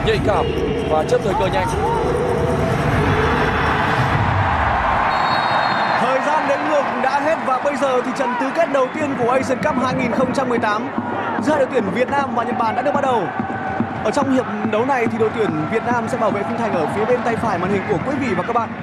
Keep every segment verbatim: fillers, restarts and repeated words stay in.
nhạy cảm và chấp thời cơ nhanh. Thời gian đếm ngược đã hết và bây giờ thì trận tứ kết đầu tiên của Asian Cup hai nghìn không trăm mười tám giữa đội tuyển Việt Nam và Nhật Bản đã được bắt đầu. Ở trong hiệp đấu này thì đội tuyển Việt Nam sẽ bảo vệ khung thành ở phía bên tay phải màn hình của quý vị và các bạn.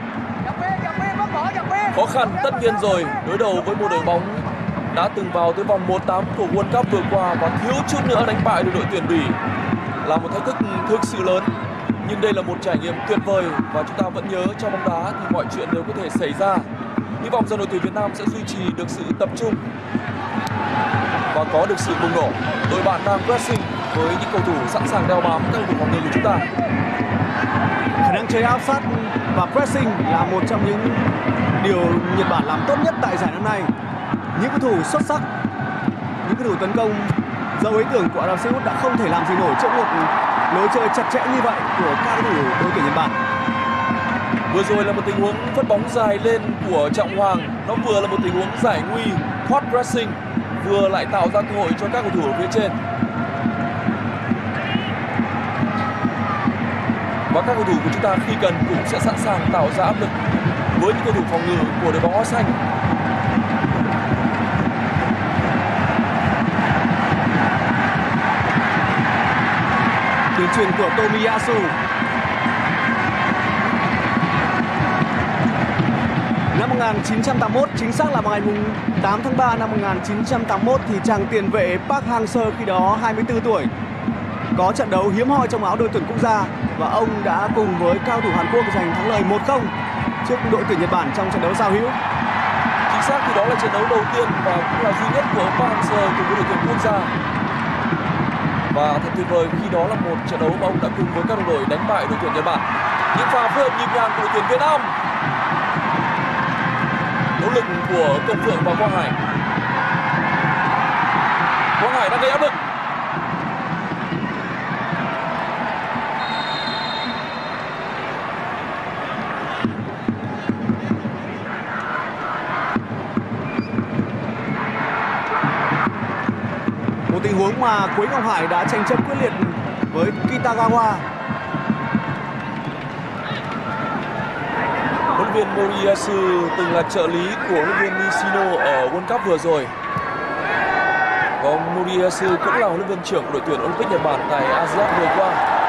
Khó khăn tất nhiên rồi, đối đầu với một đội bóng đã từng vào tới vòng một tám của World Cup vừa qua và thiếu chút nữa đánh bại được đội tuyển Bỉ là một thách thức thực sự lớn. Nhưng đây là một trải nghiệm tuyệt vời và chúng ta vẫn nhớ trong bóng đá thì mọi chuyện đều có thể xảy ra. Hy vọng rằng đội tuyển Việt Nam sẽ duy trì được sự tập trung và có được sự bùng nổ. Đội bạn đang pressing với những cầu thủ sẵn sàng đeo bám các cầu thủ phòng ngự của chúng ta. Khả năng chơi áp sát và pressing là một trong những điều Nhật Bản làm tốt nhất tại giải năm nay. Những cầu thủ xuất sắc, những cầu thủ tấn công giàu ý tưởng của Ả Rập Xê Út đã không thể làm gì nổi trước một lối chơi chặt chẽ như vậy của các cầu thủ đội tuyển Nhật Bản. Vừa rồi là một tình huống phất bóng dài lên của Trọng Hoàng, nó vừa là một tình huống giải nguy hot pressing, vừa lại tạo ra cơ hội cho các cầu thủ ở phía trên. Và các cầu thủ của chúng ta khi cần cũng sẽ sẵn sàng tạo ra áp lực với những cầu thủ phòng ngự của đội bóng áo xanh. Tuyến chuyền của Tomiyasu. Năm một nghìn chín trăm tám mươi mốt, chính xác là vào ngày tám tháng ba năm một nghìn chín trăm tám mươi mốt thì chàng tiền vệ Park Hang-seo khi đó hai mươi tư tuổi có trận đấu hiếm hoi trong áo đội tuyển quốc gia và ông đã cùng với cao thủ Hàn Quốc giành thắng lợi một không trước đội tuyển Nhật Bản trong trận đấu giao hữu. Chính xác thì đó là trận đấu đầu tiên và cũng là duy nhất của Park Hang-seo cùng với đội tuyển quốc gia. Và thật tuyệt vời khi đó là một trận đấu mà ông đã cùng với các đồng đội đánh bại đội tuyển Nhật Bản. Những pha phối hợp nhịp nhàng của đội tuyển Việt Nam. Nỗ lực của Công Phượng và Quang Hải. Quang Hải đang gây áp lực. Một tình huống mà Quế Ngọc Hải đã tranh chấp quyết liệt với Kitagawa. Huấn luyện viên Moriyasu từng là trợ lý của huấn luyện viên Nishino ở World Cup vừa rồi. Và Moriyasu cũng là huấn luyện viên trưởng của đội tuyển Olympic Nhật Bản tại a si an vừa qua.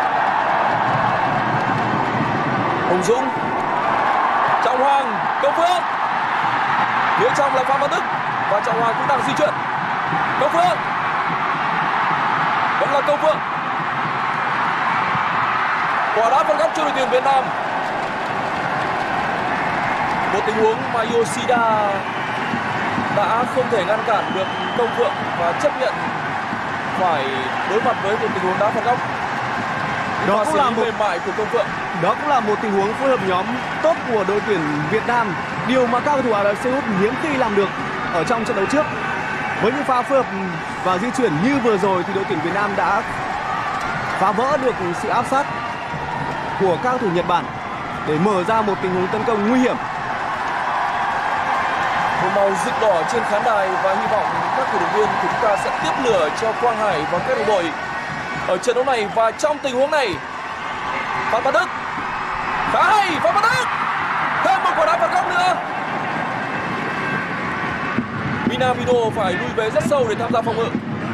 Hồng Dũng, Trọng Hoàng, Công Phượng. Phía trong là Phạm Văn Đức và Trọng Hoàng cũng đang di chuyển. Công Phượng. Vẫn là Công Phượng. Quả đá phạt góc cho đội tuyển Việt Nam. Một tình huống mà Yoshida đã không thể ngăn cản được Công Phượng và chấp nhận phải đối mặt với một tình huống đá phạt góc. Đó cũng là một mềm mại của Công Phượng. Đó cũng là một tình huống phối hợp nhóm tốt của đội tuyển Việt Nam, điều mà các cầu thủ Ả Rập Xê Út hiếm khi làm được ở trong trận đấu trước. Với những pha phối hợp và di chuyển như vừa rồi thì đội tuyển Việt Nam đã phá vỡ được sự áp sát của các cầu thủ Nhật Bản để mở ra một tình huống tấn công nguy hiểm. Một màu rực đỏ trên khán đài và hy vọng các cổ động viên của chúng ta sẽ tiếp lửa cho Quang Hải và các đồng đội ở trận đấu này. Và trong tình huống này, Phạm Văn Đức khá hay, Phạm Văn Đức thêm một quả đá phạt góc nữa. Minamino phải lùi về rất sâu để tham gia phòng ngự.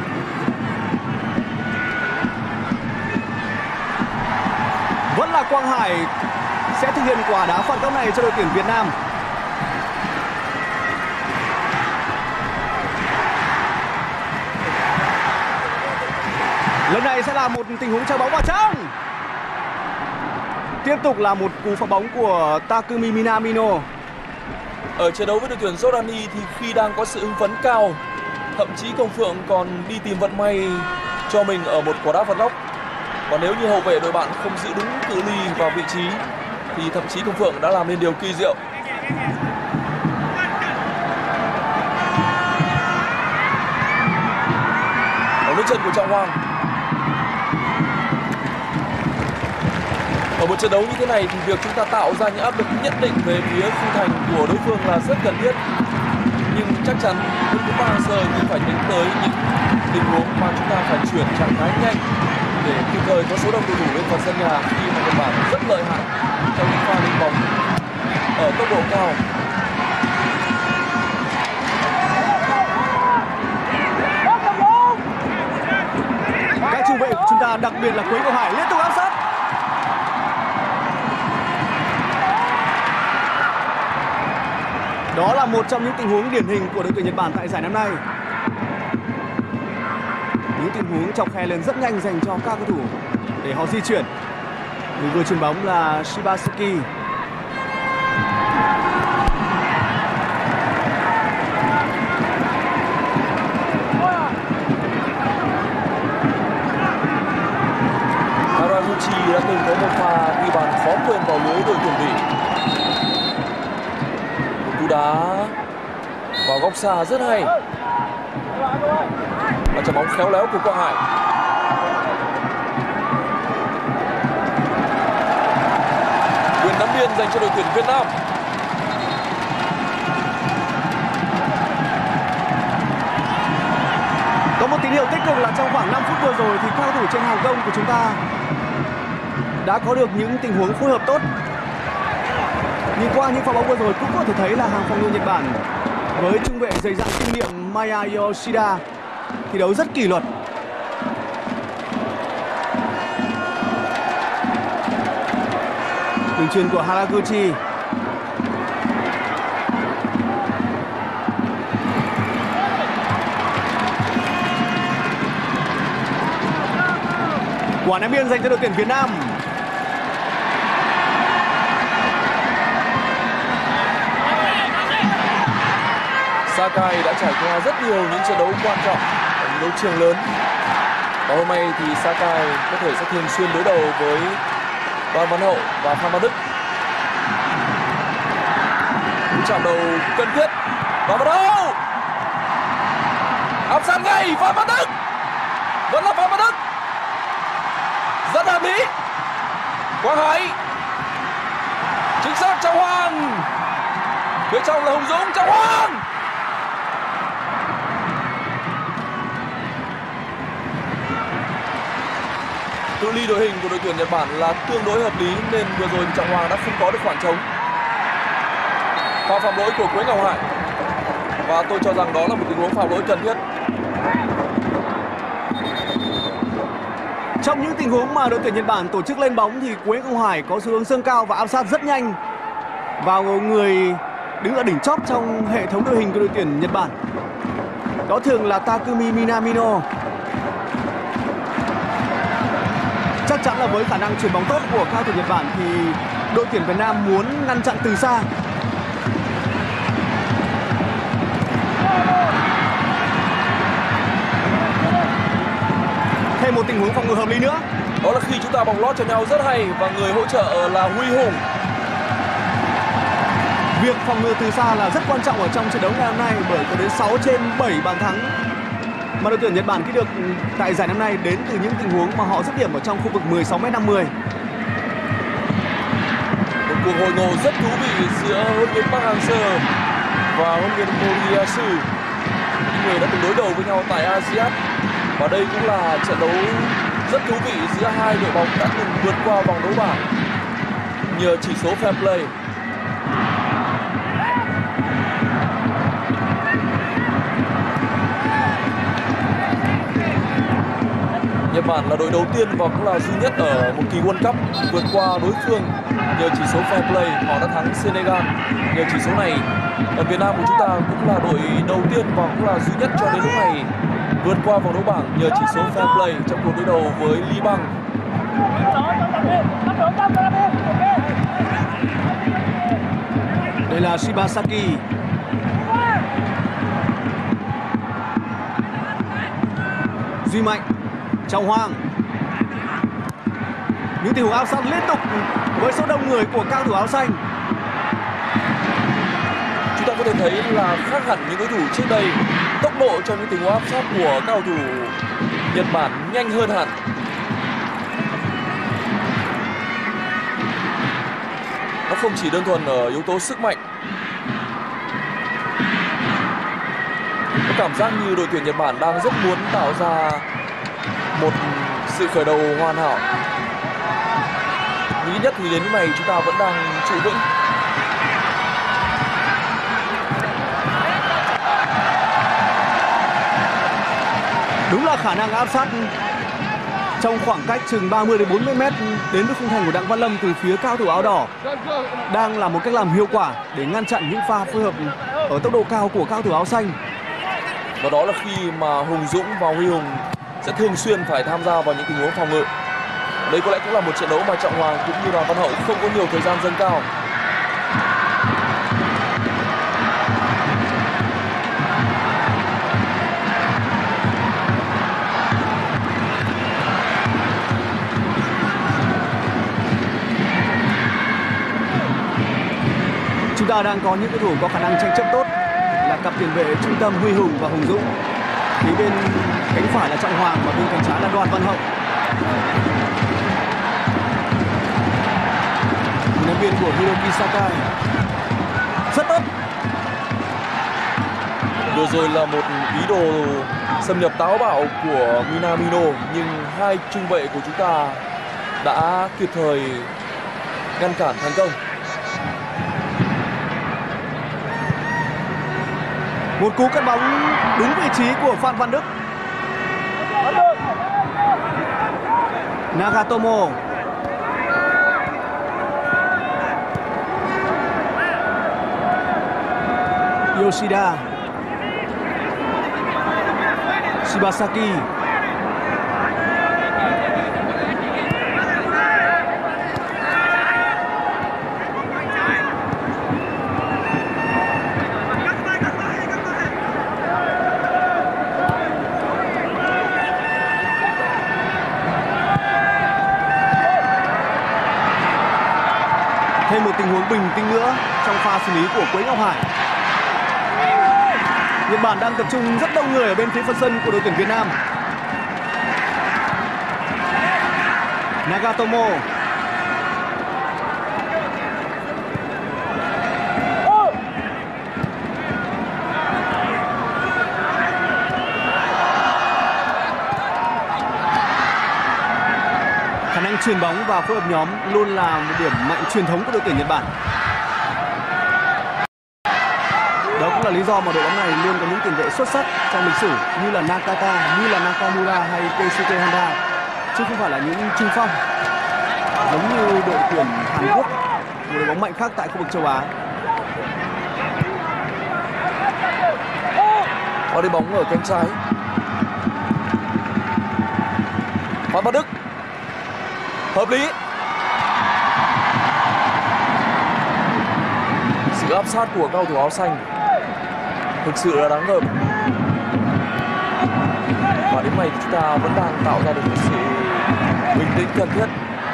Vẫn là Quang Hải sẽ thực hiện quả đá phạt góc này cho đội tuyển Việt Nam. Lần này sẽ là một tình huống chơi bóng vào trong. Tiếp tục là một cú phá bóng của Takumi Minamino. Ở trận đấu với đội tuyển Jordani thì khi đang có sự hưng phấn cao, thậm chí Công Phượng còn đi tìm vận may cho mình ở một quả đá phạt góc. Và nếu như hậu vệ đội bạn không giữ đúng cự ly vào vị trí thì thậm chí Công Phượng đã làm nên điều kỳ diệu. Ở nước chân của Trọng Hoàng. Ở một trận đấu như thế này thì việc chúng ta tạo ra những áp lực nhất định về phía khung thành của đối phương là rất cần thiết. Nhưng chắc chắn với Park Hang-seo thì phải tính tới những tình huống mà chúng ta phải chuyển trạng thái nhanh để kịp thời có số đông cầu thủ lên phần sân nhà khi mà Nhật Bản rất lợi hại trong những pha lên bóng ở tốc độ cao. Các trung vệ của chúng ta, đặc biệt là Quế Ngọc Hải, liên tục áp sát. Đó là một trong những tình huống điển hình của đội tuyển Nhật Bản tại giải năm nay. Những tình huống chọc khe lên rất nhanh dành cho các cầu thủ để họ di chuyển. Người vừa chuyền bóng là Shibasaki. Haraguchi đã từng có một pha ghi bàn khó quên vào lưới đội tuyển Bỉ. Một cú đá vào góc xa rất hay. Và trái bóng khéo léo của Quang Hải. Quyền nắm biên dành cho đội tuyển Việt Nam. Có một tín hiệu tích cực là trong khoảng năm phút vừa rồi thì các cầu thủ trên hàng công của chúng ta đã có được những tình huống phối hợp tốt. Nhìn qua những pha bóng vừa rồi cũng có thể thấy là hàng phòng ngự Nhật Bản với trung vệ dày dặn kinh nghiệm Maya Yoshida thi đấu rất kỷ luật. Đường chuyền của Haraguchi. Quả ném biên dành cho đội tuyển Việt Nam. Sakai đã trải qua rất nhiều những trận đấu quan trọng ở những đấu trường lớn. Và hôm nay thì Sakai có thể sẽ thường xuyên đối đầu với Đoàn Văn Hậu và Phan Văn Đức. Cú chạm đầu cần thiết. Và bắt đầu áp sát ngay Phan Văn Đức. Vẫn là Phan Văn Đức. Rất hợp lý. Quang Hải. Chính xác, Trọng Hoàng. Phía trong là Hùng Dũng. Trọng Hoàng. Cự ly đội hình của đội tuyển Nhật Bản là tương đối hợp lý nên vừa rồi Trọng Hoàng đã không có được khoảng trống. Pha phạm lỗi của Quế Ngọc Hải. Và tôi cho rằng đó là một tình huống phạm lỗi cần thiết. Trong những tình huống mà đội tuyển Nhật Bản tổ chức lên bóng thì Quế Ngọc Hải có xu hướng dâng cao và áp sát rất nhanh vào người đứng ở đỉnh chóp trong hệ thống đội hình của đội tuyển Nhật Bản. Đó thường là Takumi Minamino. Chắc chắn là với khả năng chuyền bóng tốt của các cầu thủ Nhật Bản thì đội tuyển Việt Nam muốn ngăn chặn từ xa. Thêm một tình huống phòng ngự hợp lý nữa. Đó là khi chúng ta bóng lót cho nhau rất hay và người hỗ trợ là Huy Hùng. Việc phòng ngự từ xa là rất quan trọng ở trong trận đấu ngày hôm nay bởi có đến sáu trên bảy bàn thắng mà đội tuyển Nhật Bản ghi được tại giải năm nay đến từ những tình huống mà họ dứt điểm ở trong khu vực mười sáu mét năm mươi. Một cuộc hội ngộ rất thú vị giữa huấn luyện viên Park Hang-seo và huấn luyện viên Moriyasu, người đã từng đối đầu với nhau tại a si át. Và đây cũng là trận đấu rất thú vị giữa hai đội bóng đã từng vượt qua vòng đấu bảng nhờ chỉ số fair play. Nhật Bản là đội đầu tiên và cũng là duy nhất ở một kỳ World Cup vượt qua đối phương nhờ chỉ số fair play. Họ đã thắng Senegal nhờ chỉ số này. Ở Việt Nam của chúng ta cũng là đội đầu tiên và cũng là duy nhất cho đến lúc này vượt qua vòng đấu bảng nhờ chỉ số fair play trong cuộc đối đầu với Liban. Đây là Shibasaki. Duy Mạnh. Trọng Hoàng. Những tình huống áp sát liên tục với số đông người của cao thủ áo xanh. Chúng ta có thể thấy là khác hẳn những đối thủ trước đây. Tốc độ trong những tình huống áp sát của các cầu thủ Nhật Bản nhanh hơn hẳn. Nó không chỉ đơn thuần ở yếu tố sức mạnh. Có cảm giác như đội tuyển Nhật Bản đang rất muốn tạo ra một sự khởi đầu hoàn hảo. Nhưng ít nhất thì đến lúc này chúng ta vẫn đang trụ vững. Đúng là khả năng áp sát trong khoảng cách chừng ba mươi đến bốn mươi mét đến với khung thành của Đặng Văn Lâm từ phía cao thủ áo đỏ đang là một cách làm hiệu quả để ngăn chặn những pha phối hợp ở tốc độ cao của cao thủ áo xanh. Và đó là khi mà Hùng Dũng và Huy Hùng sẽ thường xuyên phải tham gia vào những tình huống phòng ngự. Đây có lẽ cũng là một trận đấu mà Trọng Hoàng cũng như Đoàn Văn Hậu không có nhiều thời gian dâng cao. Chúng ta đang có những cầu thủ có khả năng tranh chấp tốt là cặp tiền vệ trung tâm Huy Hùng và Hùng Dũng. Phía bên cánh phải là Trọng Hoàng và bên cánh trái là Đoàn Văn Hậu. Huấn luyện viên của Hiroki Sakai rất tốt. Vừa rồi là một ý đồ xâm nhập táo bạo của Minamino, nhưng hai trung vệ của chúng ta đã kịp thời ngăn cản thành công. Một cú cắt bóng đúng vị trí của Phan Văn Đức. Nagatomo. Yoshida. Shibasaki. Thêm một tình huống bình tĩnh nữa trong pha xử lý của Quế Ngọc Hải. Nhật Bản đang tập trung rất đông người ở bên phía phần sân của đội tuyển Việt Nam. Nagatomo. Khả năng chuyền bóng và phối hợp nhóm luôn là một điểm mạnh truyền thống của đội tuyển Nhật Bản. Đó cũng là lý do mà đội bóng này luôn có những tiền vệ xuất sắc trong lịch sử như là Nakata, như là Nakamura hay Keisuke Honda, chứ không phải là những trung phong giống như đội tuyển Hàn Quốc, một đội bóng mạnh khác tại khu vực châu Á. Và đi bóng ở cánh trái. Phan Văn Đức. Hợp lý. Sự áp sát của cao thủ áo xanh thực sự là đáng ngợm. Và đến nay chúng ta vẫn đang tạo ra được một sự bình tĩnh cần thiết.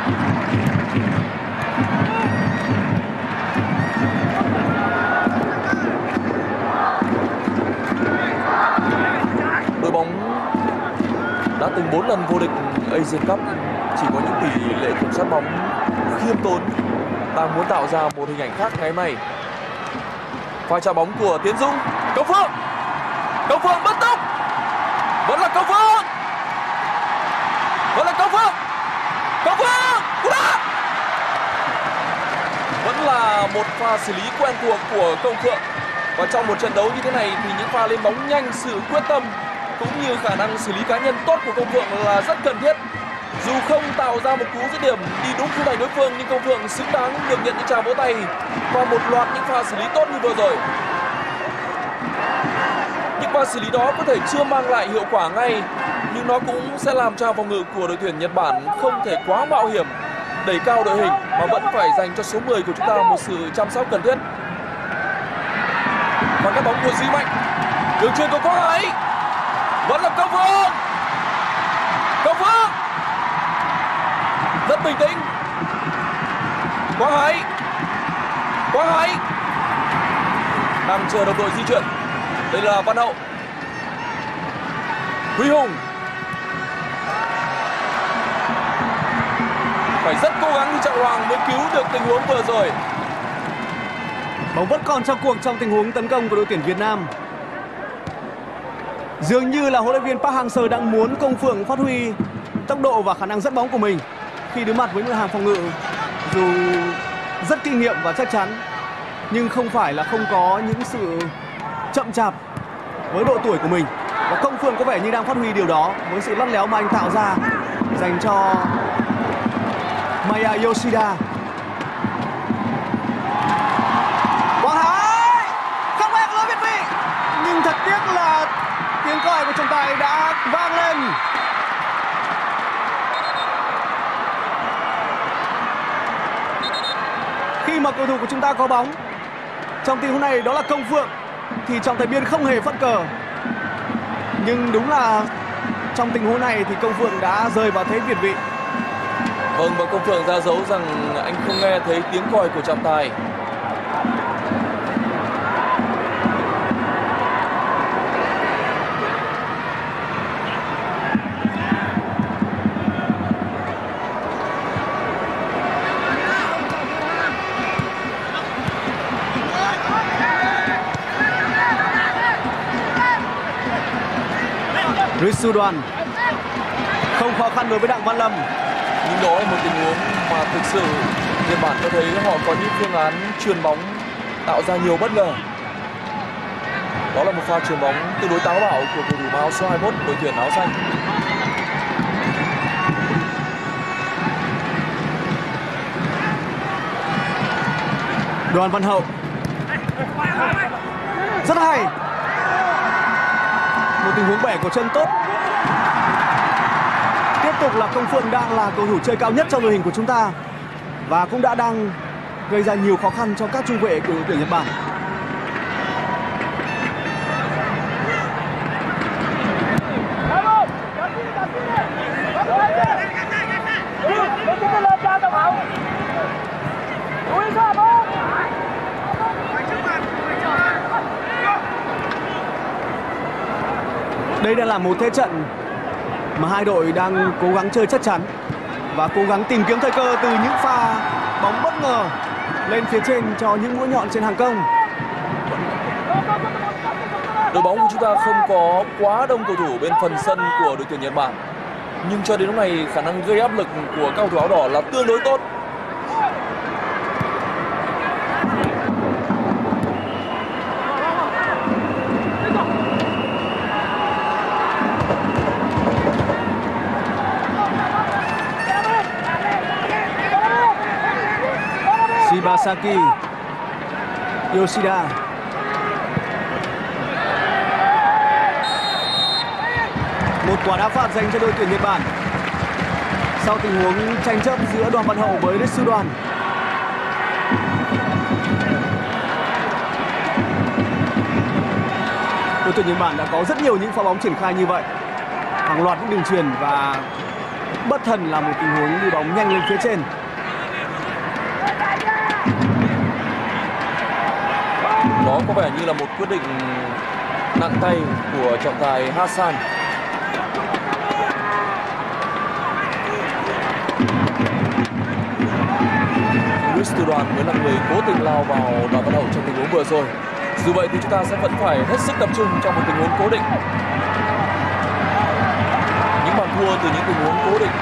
Đội bóng đã từng bốn lần vô địch Asian Cup chỉ có những tỷ lệ kiểm soát bóng khiêm tốn, đang muốn tạo ra một hình ảnh khác ngày hôm nay. Pha chạm bóng của Tiến Dũng. Công Phượng. Công Phượng bứt tốc. Vẫn là Công Phượng. Vẫn là Công Phượng. Công Phượng. Cú đá. Vẫn là một pha xử lý quen thuộc của Công Phượng. Và trong một trận đấu như thế này thì những pha lên bóng nhanh, sự quyết tâm cũng như khả năng xử lý cá nhân tốt của Công Phượng là rất cần thiết. Dù không tạo ra một cú dứt điểm đi đúng khung thành đối phương, nhưng Công Phượng xứng đáng được nhận những tràng vỗ tay và một loạt những pha xử lý tốt như vừa rồi. Những pha xử lý đó có thể chưa mang lại hiệu quả ngay, nhưng nó cũng sẽ làm cho phòng ngự của đội tuyển Nhật Bản không thể quá mạo hiểm đẩy cao đội hình, mà vẫn phải dành cho số mười của chúng ta một sự chăm sóc cần thiết. Và cái bóng của Duy Mạnh, đường chuyền của Quang Hải, vẫn là Công Phượng. Công Phượng rất bình tĩnh. Quang Hải. Quang Hải đang chờ đồng đội di chuyển. Đây là Văn Hậu. Huy Hùng phải rất cố gắng thì Trọng Hoàng mới cứu được tình huống vừa rồi. Bóng vẫn còn trong cuộc trong tình huống tấn công của đội tuyển Việt Nam. Dường như là huấn luyện viên Park Hang-seo đang muốn Công Phượng phát huy tốc độ và khả năng dẫn bóng của mình khi đối mặt với một hàng phòng ngự dù rất kinh nghiệm và chắc chắn, nhưng không phải là không có những sự chậm chạp với độ tuổi của mình. Và Công Phượng có vẻ như đang phát huy điều đó với sự lắt léo mà anh tạo ra dành cho Maya Yoshida. Quang Hải không hẹn lối việt vị, nhưng thật tiếc là tiếng còi của trọng tài đã vang lên. Khi mà cầu thủ của chúng ta có bóng trong tình huống này, đó là Công Phượng, thì trọng tài biên không hề phất cờ. Nhưng đúng là trong tình huống này thì Công Phượng đã rơi vào thế việt vị. Vâng, và Công Phượng ra dấu rằng anh không nghe thấy tiếng còi của trọng tài. Risudan không khó khăn đối với Đặng Văn Lâm. Nhưng đó là một tình huống mà thực sự Nhật Bản cho thấy họ có những phương án chuyền bóng tạo ra nhiều bất ngờ. Đó là một pha chuyền bóng tương đối táo bạo của cầu thủ áo số hai mươi mốt đội tuyển áo xanh. Đoàn Văn Hậu rất hay, một tình huống bẻ của chân tốt. Tiếp tục là Công Phượng đang là cầu thủ chơi cao nhất trong đội hình của chúng ta và cũng đã đang gây ra nhiều khó khăn cho các trung vệ của đội tuyển Nhật Bản. Đây đang là một thế trận mà hai đội đang cố gắng chơi chắc chắn và cố gắng tìm kiếm thời cơ từ những pha bóng bất ngờ lên phía trên cho những mũi nhọn trên hàng công. Đội bóng của chúng ta không có quá đông cầu thủ bên phần sân của đội tuyển Nhật Bản, nhưng cho đến lúc này khả năng gây áp lực của các cầu thủ áo đỏ là tương đối tốt. Shibasaki Yoshida một quả đá phạt dành cho đội tuyển Nhật Bản sau tình huống tranh chấp giữa Đoàn Văn Hậu với Risudan. Đội tuyển Nhật Bản đã có rất nhiều những pha bóng triển khai như vậy, hàng loạt những đường chuyền và bất thần là một tình huống đi bóng nhanh lên phía trên. Đó có vẻ như là một quyết định nặng tay của trọng tài Hassan. Risudan mới là người cố tình lao vào Đoàn Văn Hậu trong tình huống vừa rồi. Dù vậy thì chúng ta sẽ vẫn phải hết sức tập trung trong một tình huống cố định. Những bàn thua từ những tình huống cố định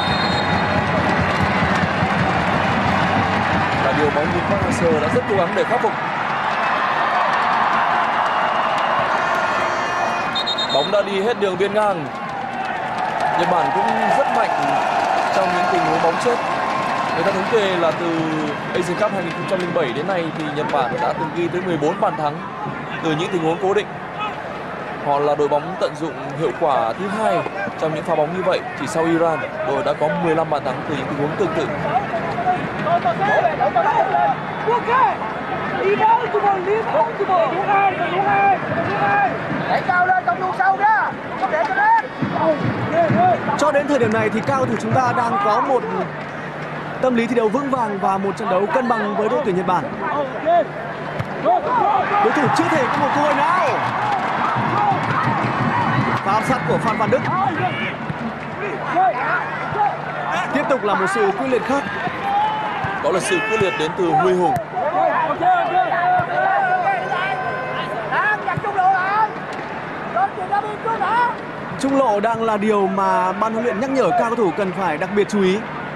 là điều bóng như Park Hang-seo đã rất cố gắng để khắc phục. Bóng đã đi hết đường biên ngang. Nhật Bản cũng rất mạnh trong những tình huống bóng chết. Người ta thống kê là từ Asian Cup hai không không bảy đến nay thì Nhật Bản đã từng ghi tới mười bốn bàn thắng từ những tình huống cố định. Họ là đội bóng tận dụng hiệu quả thứ hai trong những pha bóng như vậy, chỉ sau Iran, đội đã có mười lăm bàn thắng từ những tình huống tương tự. Cho đến thời điểm này thì các cầu thủ chúng ta đang có một tâm lý thi đấu vững vàng và một trận đấu cân bằng với đội tuyển Nhật Bản. Đối thủ chưa thể có một cơ hội nào. Pha áp sát của Phan Văn Đức. Tiếp tục là một sự quyết liệt khác. Đó là sự quyết liệt đến từ Huy Hùng. Trung lộ đang là điều mà ban huấn luyện nhắc nhở các cầu thủ cần phải đặc biệt chú ý.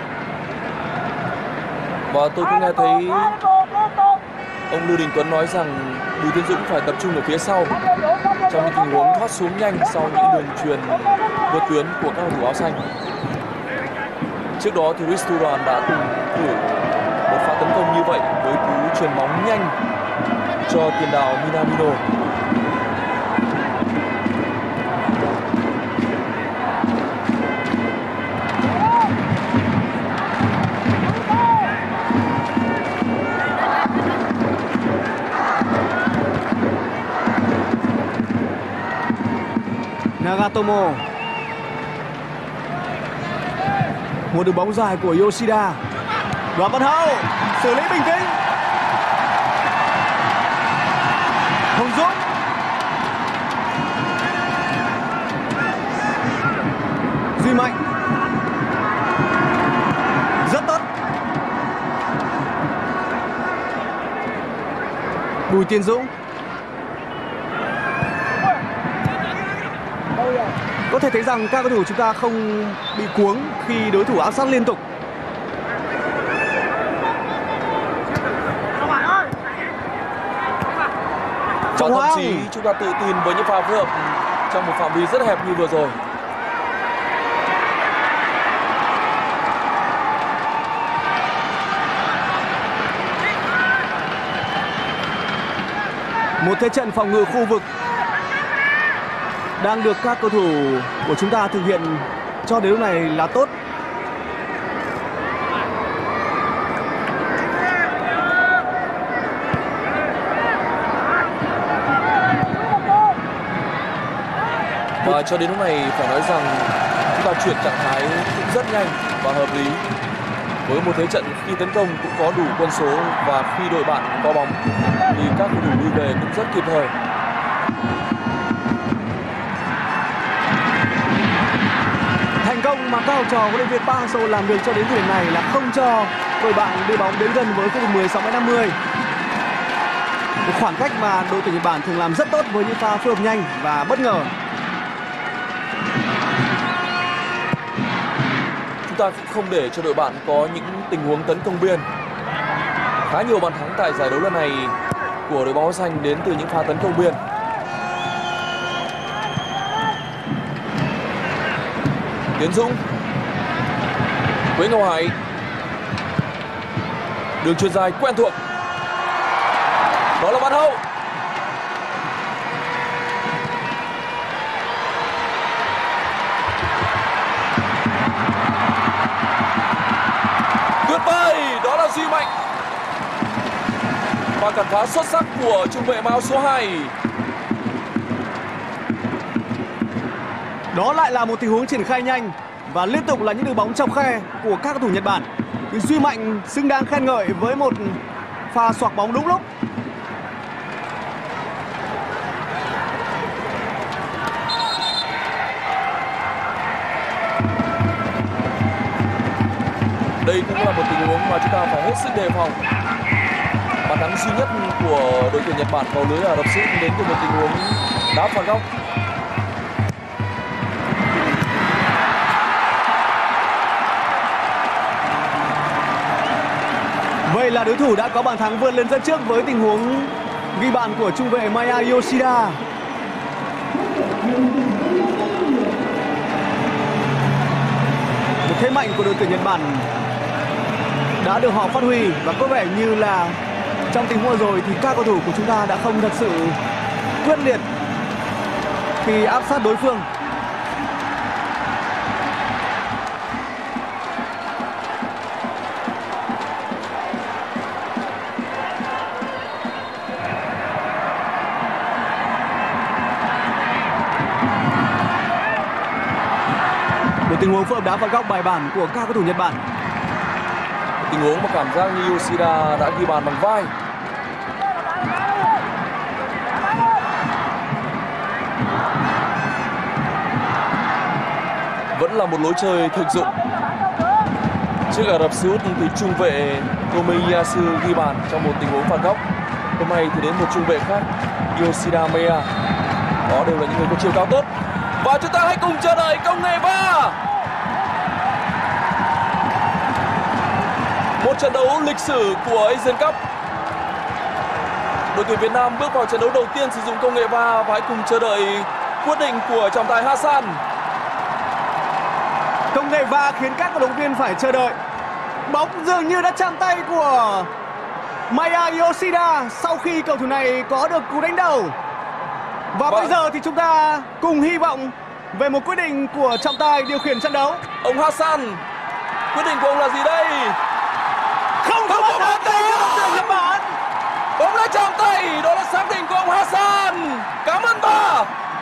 Và tôi cũng nghe thấy ông Lưu Đình Tuấn nói rằng Bùi Tiến Dũng phải tập trung ở phía sau trong những tình huống thoát xuống nhanh sau những đường chuyền vượt tuyến của các cầu thủ áo xanh. Trước đó thì Luis Thuram đã từng thử một pha tấn công như vậy với cú chuyền bóng nhanh cho tiền đạo Minamino. Nagatomo. Một đường bóng dài của Yoshida. Đoàn Văn Hậu xử lý bình tĩnh. Hồng Dũng. Duy Mạnh. Rất tốt. Bùi Tiến Dũng. Có thể thấy rằng các cầu thủ chúng ta không bị cuống khi đối thủ áp sát liên tục. Và thậm chí chúng ta tự tin với những pha phối hợp trong một phạm vi rất hẹp như vừa rồi. Một thế trận phòng ngự khu vực đang được các cầu thủ của chúng ta thực hiện cho đến lúc này là tốt. Và cho đến lúc này phải nói rằng chúng ta chuyển trạng thái cũng rất nhanh và hợp lý. Với một thế trận khi tấn công cũng có đủ quân số và khi đội bạn có bóng thì các cầu thủ lui về cũng rất kịp thời. Thành công mà các học trò huấn luyện viên Park Hang-seo làm được cho đến thời điểm này là không cho đội bạn đưa bóng đến gần với khu vực mười sáu mét năm mươi. Một khoảng cách mà đội tuyển Nhật Bản thường làm rất tốt với những pha phối hợp nhanh và bất ngờ. Chúng ta cũng không để cho đội bạn có những tình huống tấn công biên. Khá nhiều bàn thắng tại giải đấu lần này của đội bóng áo xanh đến từ những pha tấn công biên. Tiến Dũng, Quế Ngọc Hải, đường chuyền dài quen thuộc, đó là Văn Hậu. Tuyệt vời, đó là Duy Mạnh. Và cản phá xuất sắc của trung vệ áo số hai. Đó lại là một tình huống triển khai nhanh và liên tục là những đường bóng chọc khe của các cầu thủ Nhật Bản. Nhưng Duy Mạnh xứng đáng khen ngợi với một pha xoạc bóng đúng lúc. Đây cũng là một tình huống mà chúng ta phải hết sức đề phòng. Bàn thắng duy nhất của đội tuyển Nhật Bản vào lưới Ả Rập Xê Út đến từ một tình huống đá phạt góc. Vậy là đối thủ đã có bàn thắng vươn lên dẫn trước với tình huống ghi bàn của trung vệ Maya Yoshida. Một thế mạnh của đội tuyển Nhật Bản đã được họ phát huy và có vẻ như là trong tình huống rồi thì các cầu thủ của chúng ta đã không thật sự quyết liệt khi áp sát đối phương. Một tình huống phối hợp đá phạt góc bài bản của các cầu thủ Nhật Bản. Tình huống mà cảm giác như Yoshida đã ghi bàn bằng vai. Vẫn là một lối chơi thực dụng. Trước Ả Rập Xê Út thì trung vệ Tomiyasu ghi bàn trong một tình huống phạt góc. Hôm nay thì đến một trung vệ khác, Yoshida Maya. Đó đều là những người có chiều cao tốt. Và chúng ta hãy cùng chờ đợi công nghệ va. Một trận đấu lịch sử của Asian Cup. Đội tuyển Việt Nam bước vào trận đấu đầu tiên sử dụng công nghệ va và hãy cùng chờ đợi quyết định của trọng tài Hassan. Công nghệ va khiến các cổ động viên phải chờ đợi. Bóng dường như đã chạm tay của Maya Yoshida sau khi cầu thủ này có được cú đánh đầu. Và Vâng. bây giờ thì chúng ta cùng hy vọng về một quyết định của trọng tài điều khiển trận đấu. Ông Hassan, quyết định của ông là gì đây? Không có Không có bàn tay của đội tuyển Nhật Bản. Bóng đã chạm tay, đó là xác định của ông Hassan. Cảm ơn bà.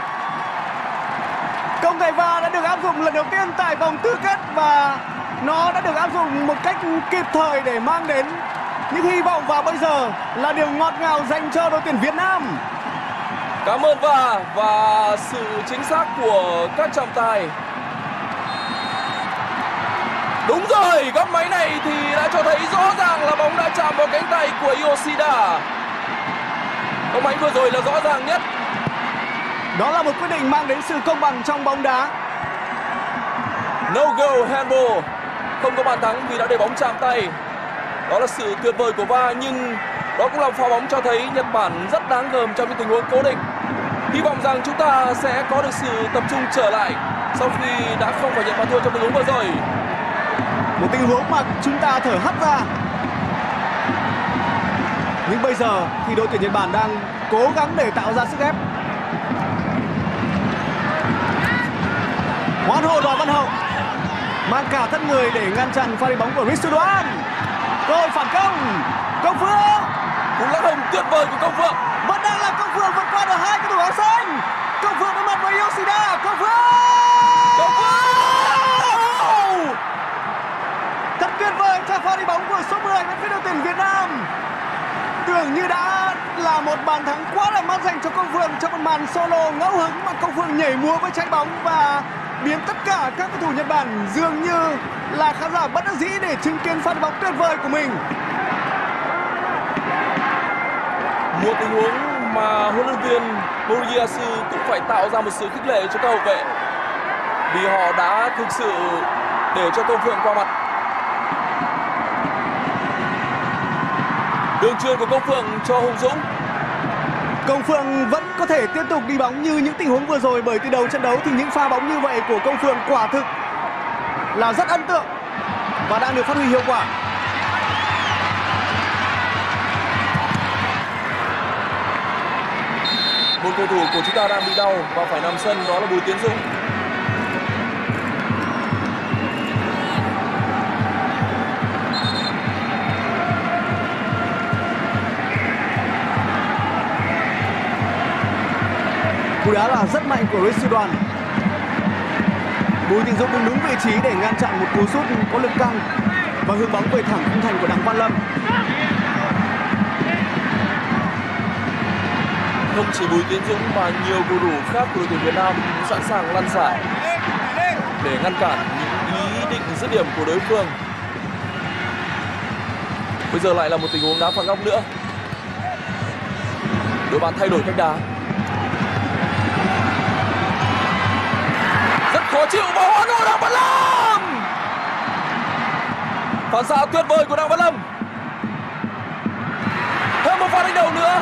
Công nghệ va đã được áp dụng lần đầu tiên tại vòng tứ kết và nó đã được áp dụng một cách kịp thời để mang đến những hy vọng, và bây giờ là điều ngọt ngào dành cho đội tuyển Việt Nam. Cảm ơn bà và sự chính xác của các trọng tài. Đúng rồi, góc máy này thì đã cho thấy rõ ràng là bóng đã chạm vào cánh tay của Yoshida. Góc máy vừa rồi là rõ ràng nhất. Đó là một quyết định mang đến sự công bằng trong bóng đá. No goal handball. Không có bàn thắng vì đã để bóng chạm tay. Đó là sự tuyệt vời của va, nhưng đó cũng là pha bóng cho thấy Nhật Bản rất đáng gờm trong những tình huống cố định. Hy vọng rằng chúng ta sẽ có được sự tập trung trở lại sau khi đã không phải nhận bàn thua trong tình huống vừa rồi. Một tình huống mà chúng ta thở hắt ra. Nhưng bây giờ thì đội tuyển Nhật Bản đang cố gắng để tạo ra sức ép. Hoan hô Đoàn Văn Hậu mang cả thân người để ngăn chặn pha đi bóng của Ritsu Đoan. Cơ hội phản công. Công Phượng. Cú lắc hồng tuyệt vời của Công Phượng. Vẫn đang là Công Phượng vượt qua được hai cầu thủ áo xanh. Công Phượng đối mặt với Yoshida. Công Phượng. Công Phượng. Thật tuyệt vời cho pha đi bóng của số mười bên phía đội tuyển Việt Nam. Tưởng như đã là một bàn thắng quá là mắt dành cho Công Phượng trong một màn solo ngẫu hứng mà Công Phượng nhảy múa với trái bóng và biến tất cả các cầu thủ Nhật Bản dường như là khán giả bất đắc dĩ để chứng kiến pha đi bóng tuyệt vời của mình. Một tình huống mà huấn luyện viên Moriyasu cũng phải tạo ra một sự khích lệ cho các hậu vệ vì họ đã thực sự để cho Công Phượng qua mặt. Đường chuyền của Công Phượng cho Hùng Dũng. Công Phượng vẫn có thể tiếp tục đi bóng như những tình huống vừa rồi, bởi từ đầu trận đấu thì những pha bóng như vậy của Công Phượng quả thực là rất ấn tượng và đang được phát huy hiệu quả. Một cầu thủ của chúng ta đang bị đau và phải nằm sân, đó là Bùi Tiến Dũng. Cú đá là rất mạnh của Ritsu Đoan. Bùi Tiến Dũng đứng đúng vị trí để ngăn chặn một cú sút có lực căng và hướng bóng về thẳng khung thành của Đặng Văn Lâm. Không chỉ Bùi Tiến Dũng mà nhiều cầu thủ khác của đội tuyển Việt Nam sẵn sàng lăn xả để ngăn cản những ý định dứt điểm của đối phương. Bây giờ lại là một tình huống đá phạt góc nữa. Đội bạn thay đổi cách đá. Rất khó chịu và hoan hô Đặng Văn Lâm. Phản xạ tuyệt vời của Đặng Văn Lâm. Thêm một pha đánh đầu nữa.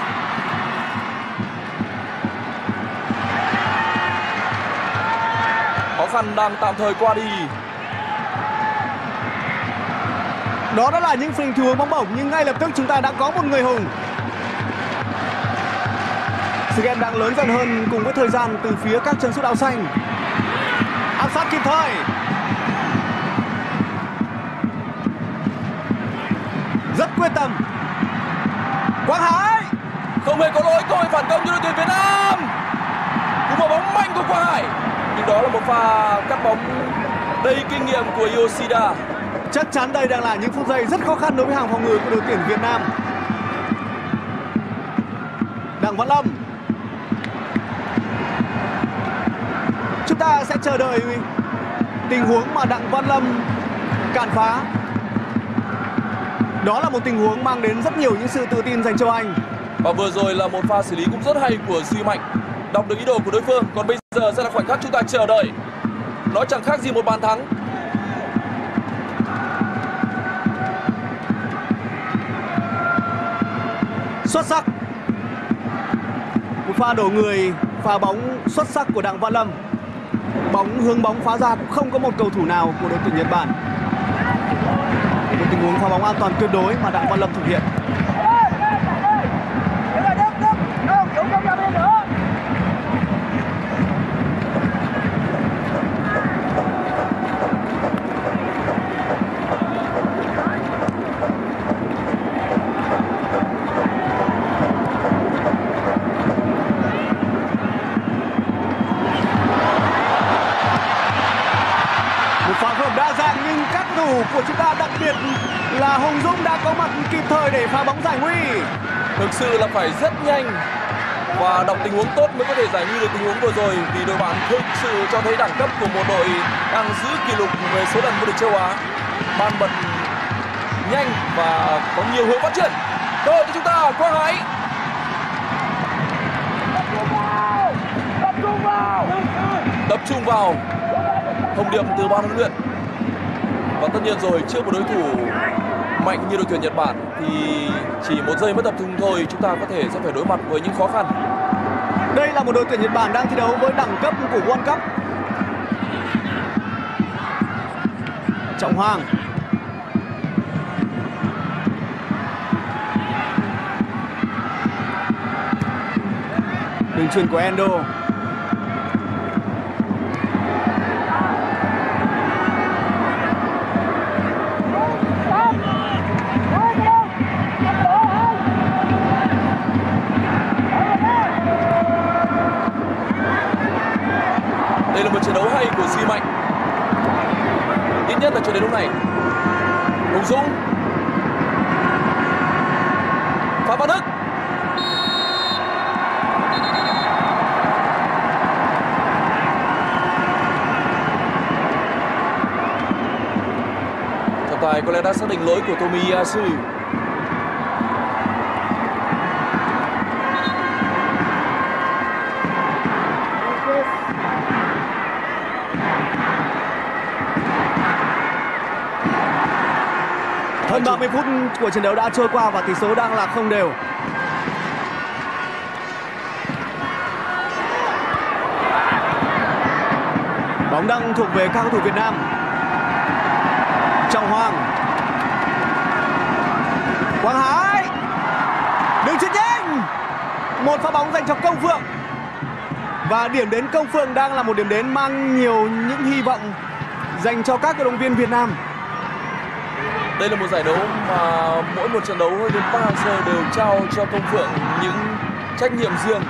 Khó khăn đang tạm thời qua đi. Đó đã là những tình huống bóng bổng, nhưng ngay lập tức chúng ta đã có một người hùng. Sự game đang lớn dần hơn cùng với thời gian từ phía các chân sút áo xanh. Áp sát kịp thời. Rất quyết tâm. Quang Hải Không hề có lỗi, cơ hội phản công cho đội tuyển Việt Nam. Cú mở bóng mạnh của Quang Hải. Nhưng đó là một pha cắt bóng đầy kinh nghiệm của Yoshida. Chắc chắn đây đang là những phút giây rất khó khăn đối với hàng phòng ngự của đội tuyển Việt Nam. Đặng Văn Lâm. Chúng ta sẽ chờ đợi tình huống mà Đặng Văn Lâm cản phá. Đó là một tình huống mang đến rất nhiều những sự tự tin dành cho anh. Và vừa rồi là một pha xử lý cũng rất hay của Duy Mạnh. đọc được ý đồ của đối phương. Còn bây giờ sẽ là khoảnh khắc chúng ta chờ đợi. Nó chẳng khác gì một bàn thắng. Xuất sắc. Một pha đổ người, pha bóng xuất sắc của Đặng Văn Lâm. Bóng hướng bóng phá ra cũng không có một cầu thủ nào của đội tuyển Nhật Bản. Một tình huống phá bóng an toàn tuyệt đối mà Đặng Văn Lâm thực hiện. Của chúng ta, đặc biệt là Hùng Dũng đã có mặt kịp thời để phá bóng giải nguy. Thực sự là phải rất nhanh và đọc tình huống tốt mới có thể giải nguy được tình huống vừa rồi, vì đội bạn thực sự cho thấy đẳng cấp của một đội đang giữ kỷ lục về số lần vô địch châu Á. Ban bật nhanh và có nhiều hướng phát triển. Cơ hội của chúng ta, Quang Hải. Tập trung vào. Tập trung vào. Thông điệp từ ban huấn luyện. Và tất nhiên rồi, trước một đối thủ mạnh như đội tuyển Nhật Bản thì chỉ một giây mất tập trung thôi chúng ta có thể sẽ phải đối mặt với những khó khăn. Đây là một đội tuyển Nhật Bản đang thi đấu với đẳng cấp của World Cup. Trọng Hoàng. Đường chuyền của Endo. Đây là một trận đấu hay của Duy Mạnh, ít nhất là cho đến lúc này. Hùng Dũng, Phạm Văn Đức, trọng tài có lẽ đã xác định lỗi của Tomiyasu. Hơn ba mươi phút của trận đấu đã trôi qua và tỷ số đang là không đều. Bóng đang thuộc về các cầu thủ Việt Nam. Trọng Hoàng. Quang Hải. Đường chuyền nhanh. Một pha bóng dành cho Công Phượng. Và điểm đến Công Phượng đang là một điểm đến mang nhiều những hy vọng dành cho các cổ động viên Việt Nam. Đây là một giải đấu mà mỗi một trận đấu hơi đến ba giờ đều trao cho Công Phượng những trách nhiệm riêng.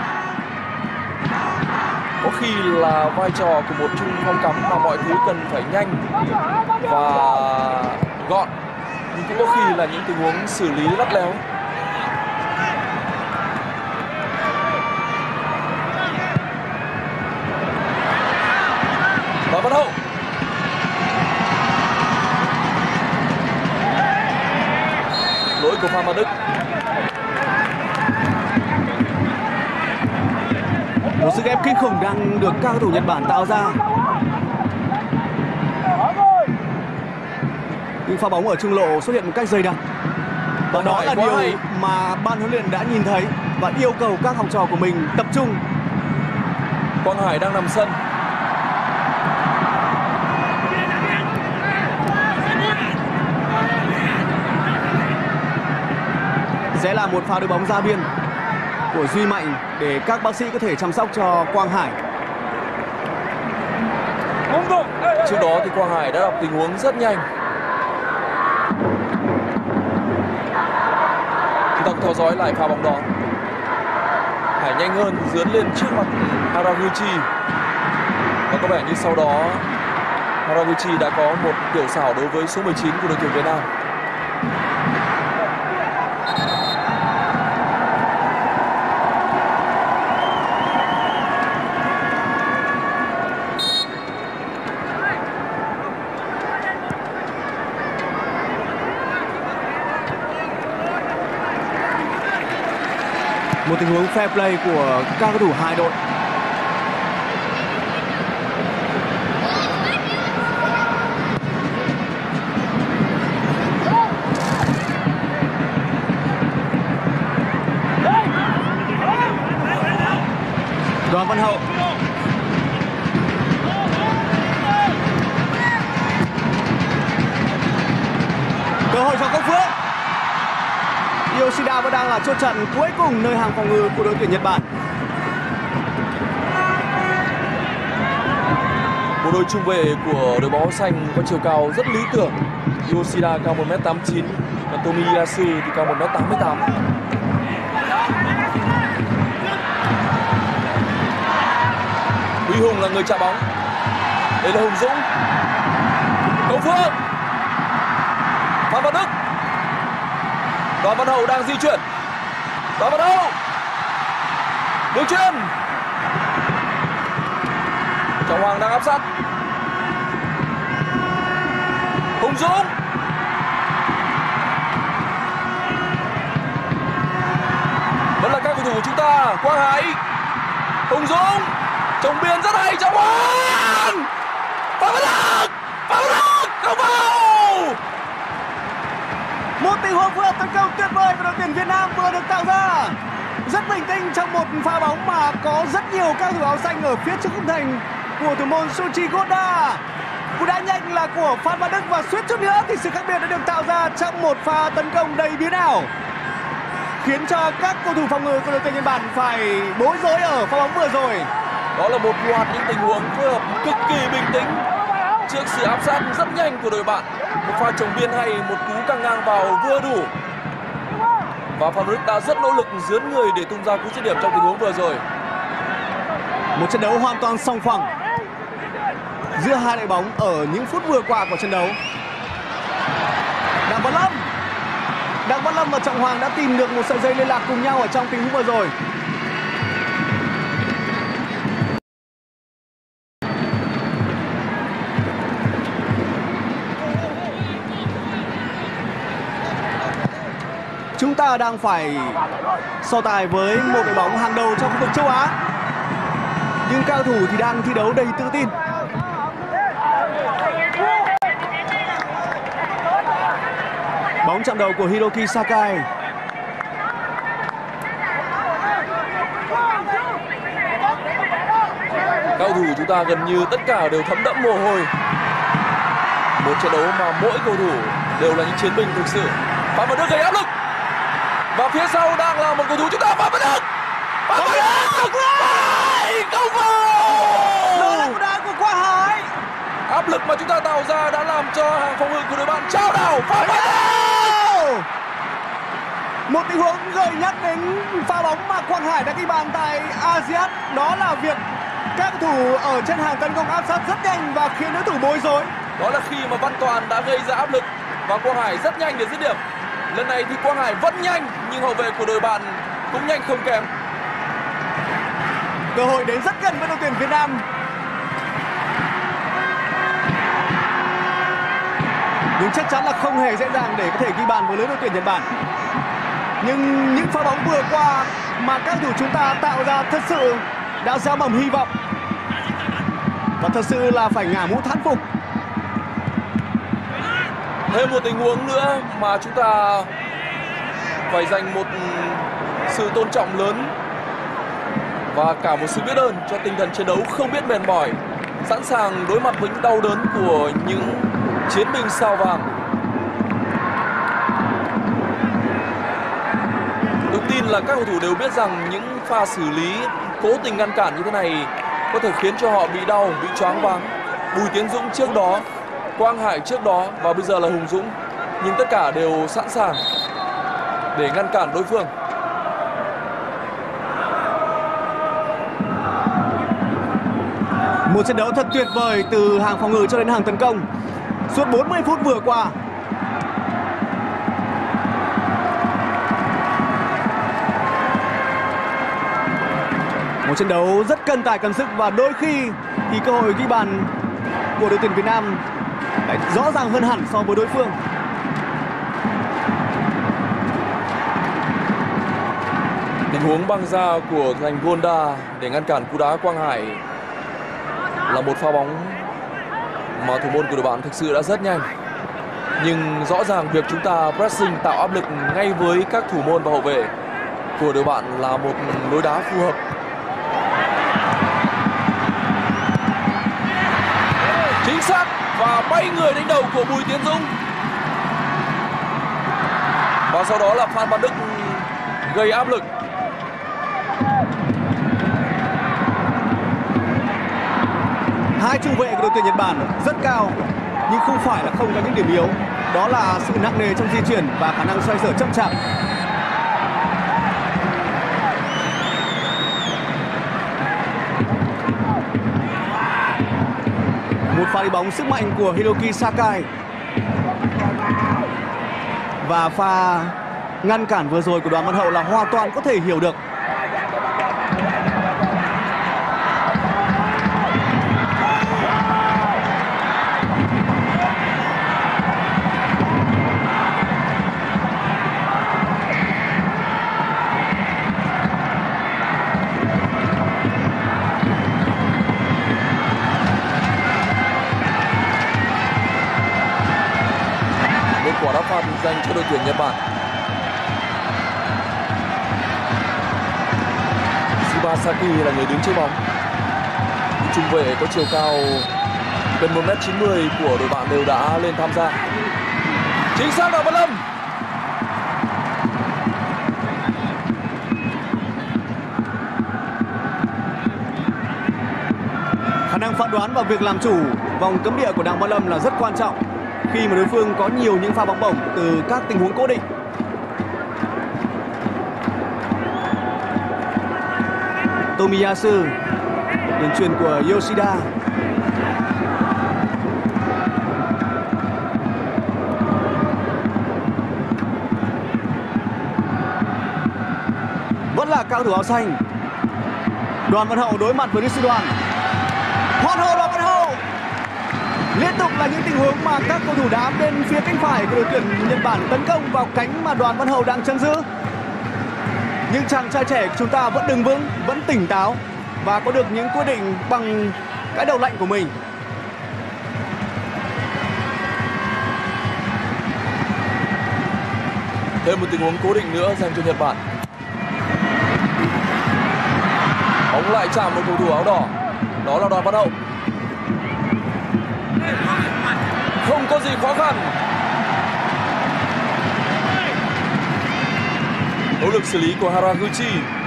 Có khi là vai trò của một trung phong cắm mà mọi thứ cần phải nhanh và gọn, nhưng cũng có khi là những tình huống xử lý lắt léo. Và Văn Hậu. Lỗi của Phạm Văn Đức. Một sức ép kinh khủng đang được các cầu thủ Nhật Bản tạo ra. Nhưng pha bóng ở trung lộ xuất hiện một cách dày đặc. Và đó là điều mà ban huấn luyện đã nhìn thấy và yêu cầu các học trò của mình tập trung. Quang Hải đang nằm sân. Sẽ là một pha đưa bóng ra biên của Duy Mạnh để các bác sĩ có thể chăm sóc cho Quang Hải. Trước đó thì Quang Hải đã đọc tình huống rất nhanh. Chúng ta theo dõi lại pha bóng đó. Hải nhanh hơn, dướn lên trước mặt Haraguchi. Và có vẻ như sau đó Haraguchi đã có một tiểu xảo đối với số mười chín của đội tuyển Việt Nam. Một tình huống fair play của các cầu thủ hai đội. Hậu. Cơ hội cho Công Phượng. Yoshida vẫn đang là chốt chặn cuối cùng nơi hàng phòng ngự của đội tuyển Nhật Bản. Bộ đôi trung vệ của đội bóng xanh có chiều cao rất lý tưởng. Yoshida cao một mét tám mươi chín, còn Tomiyasu thì cao một mét tám mươi tám. Huy Hùng là người chạm bóng. Đây là Hùng Dũng. Công Phượng. Phan Văn Đức. Đoàn Văn Hậu đang di chuyển. Đoàn Văn Hậu. Đường chuyền. Trọng Hoàng đang áp sát. Hùng Dũng. Vẫn là các cầu thủ của chúng ta. Quang Hải. Hùng Dũng. Trồng biên rất hay. Trọng Hoàng. Phan Văn Đức. Phan Văn Đức. Không vào. Một tình huống phối hợp tấn công tuyệt vời của đội tuyển Việt Nam vừa được tạo ra. Rất bình tĩnh trong một pha bóng mà có rất nhiều các cầu thủ áo xanh ở phía trước khung thành của thủ môn Suchi Goda. Cú đá nhanh là của Phan Văn Đức và suýt chút nữa thì sự khác biệt đã được tạo ra trong một pha tấn công đầy biến ảo, khiến cho các cầu thủ phòng ngự của đội tuyển Nhật Bản phải bối rối ở pha bóng vừa rồi. Đó là một loạt những tình huống phối hợp cực kỳ bình tĩnh trước sự áp sát rất nhanh của đội bạn. Một pha chồng biên hay, một cú căng ngang vào vừa đủ. Và Phan Văn Đức đã rất nỗ lực dướn người để tung ra cú dứt điểm trong tình huống vừa rồi. Một trận đấu hoàn toàn song phẳng giữa hai đội bóng ở những phút vừa qua của trận đấu. Đặng Văn Lâm, Đặng Văn Lâm và Trọng Hoàng đã tìm được một sợi dây liên lạc cùng nhau ở trong tình huống vừa rồi. Chúng ta đang phải so tài với một đội bóng hàng đầu trong khu vực châu Á, nhưng cao thủ thì đang thi đấu đầy tự tin. Bóng chạm đầu của Hiroki Sakai. Cao thủ chúng ta gần như tất cả đều thấm đẫm mồ hôi. Một trận đấu mà mỗi cầu thủ đều là những chiến binh thực sự. Phan Văn Đức gây áp lực. Và phía sau đang là một cầu thủ chúng ta, Phan Văn Đức. Phan Văn Đức. Không vào. Đó là cú đá của Quang Hải. Áp lực mà chúng ta tạo ra đã làm cho hàng phòng ngự của đội bạn trao đảo. Phan Văn Đức. Một tình huống gợi nhắc đến pha bóng mà Quang Hải đã ghi bàn tại a sê an. Đó là việc các cầu thủ ở trên hàng tấn công áp sát rất nhanh và khiến đối thủ bối rối. Đó là khi mà Văn Toàn đã gây ra áp lực và Quang Hải rất nhanh để dứt điểm. Lần này thì Quang Hải vẫn nhanh nhưng hậu vệ của đội bạn cũng nhanh không kém. Cơ hội đến rất gần với đội tuyển Việt Nam. Nhưng chắc chắn là không hề dễ dàng để có thể ghi bàn với lưới đội tuyển Nhật Bản. Nhưng những pha bóng vừa qua mà các cầu thủ chúng ta tạo ra thật sự đã gieo mầm hy vọng. Và thật sự là phải ngả mũ thán phục. Thêm một tình huống nữa mà chúng ta phải dành một sự tôn trọng lớn và cả một sự biết ơn cho tinh thần chiến đấu không biết mệt mỏi, sẵn sàng đối mặt với những đau đớn của những chiến binh sao vàng. Tôi tin là các cầu thủ đều biết rằng những pha xử lý cố tình ngăn cản như thế này có thể khiến cho họ bị đau, bị choáng váng. Bùi Tiến Dũng trước đó, Quang Hải trước đó và bây giờ là Hùng Dũng, nhưng tất cả đều sẵn sàng để ngăn cản đối phương. Một trận đấu thật tuyệt vời từ hàng phòng ngự cho đến hàng tấn công suốt bốn mươi phút vừa qua. Một trận đấu rất cân tài cân sức và đôi khi thì cơ hội ghi bàn của đội tuyển Việt Nam lại rõ ràng hơn hẳn so với đối phương. Tình huống băng ra của thành Gonda để ngăn cản cú đá Quang Hải là một pha bóng mà thủ môn của đội bạn thực sự đã rất nhanh. Nhưng rõ ràng việc chúng ta pressing tạo áp lực ngay với các thủ môn và hậu vệ của đội bạn là một lối đá phù hợp. pha bay người đánh đầu của Bùi Tiến Dũng. Và sau đó là Phan Văn Đức gây áp lực. Hai trung vệ của đội tuyển Nhật Bản rất cao nhưng không phải là không có những điểm yếu. Đó là sự nặng nề trong di chuyển và khả năng xoay sở chậm chạp. Một pha đi bóng sức mạnh của Hiroki Sakai. Và pha ngăn cản vừa rồi của Đoàn Văn Hậu là hoàn toàn có thể hiểu được. Quả đá phạt dành cho đội tuyển Nhật Bản. Shibasaki là người đứng trước bóng. Trung vệ có chiều cao gần một mét chín mươi của đội bạn đều đã lên tham gia. Chính xác là Văn Lâm. Khả năng phán đoán và việc làm chủ vòng cấm địa của Đặng Văn Lâm là rất quan trọng khi mà đối phương có nhiều những pha bóng bổng từ các tình huống cố định. Tomiyasu, đường chuyền của Yoshida. Vẫn là cao thủ áo xanh. Đoàn Văn Hậu đối mặt với Sư Đoàn. Hoàn hậu Đoàn Văn Hậu. Liên tục là những tình huống mà các cầu thủ đá bên phía cánh phải của đội tuyển Nhật Bản tấn công vào cánh mà Đoàn Văn Hậu đang chấn giữ. Nhưng chàng trai trẻ của chúng ta vẫn đứng vững, vẫn tỉnh táo và có được những quyết định bằng cái đầu lạnh của mình. Thêm một tình huống cố định nữa dành cho Nhật Bản. Bóng lại chạm một cầu thủ áo đỏ. Đó là Đoàn Văn Hậu. Không có gì khó khăn. Nỗ lực xử lý của Haraguchi.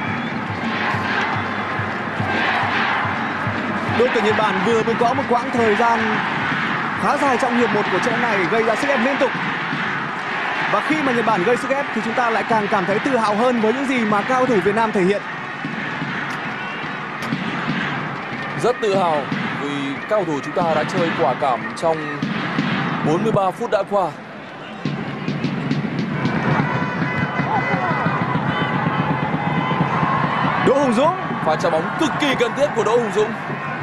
Đội tuyển Nhật Bản vừa mới có một quãng thời gian khá dài trong hiệp một của trận này gây ra sức ép liên tục. Và khi mà Nhật Bản gây sức ép thì chúng ta lại càng cảm thấy tự hào hơn với những gì mà cao thủ Việt Nam thể hiện. Rất tự hào vì cao thủ chúng ta đã chơi quả cảm trong bốn mươi ba phút đã qua. Đỗ Hùng Dũng. Pha chạm bóng cực kỳ cần thiết của Đỗ Hùng Dũng.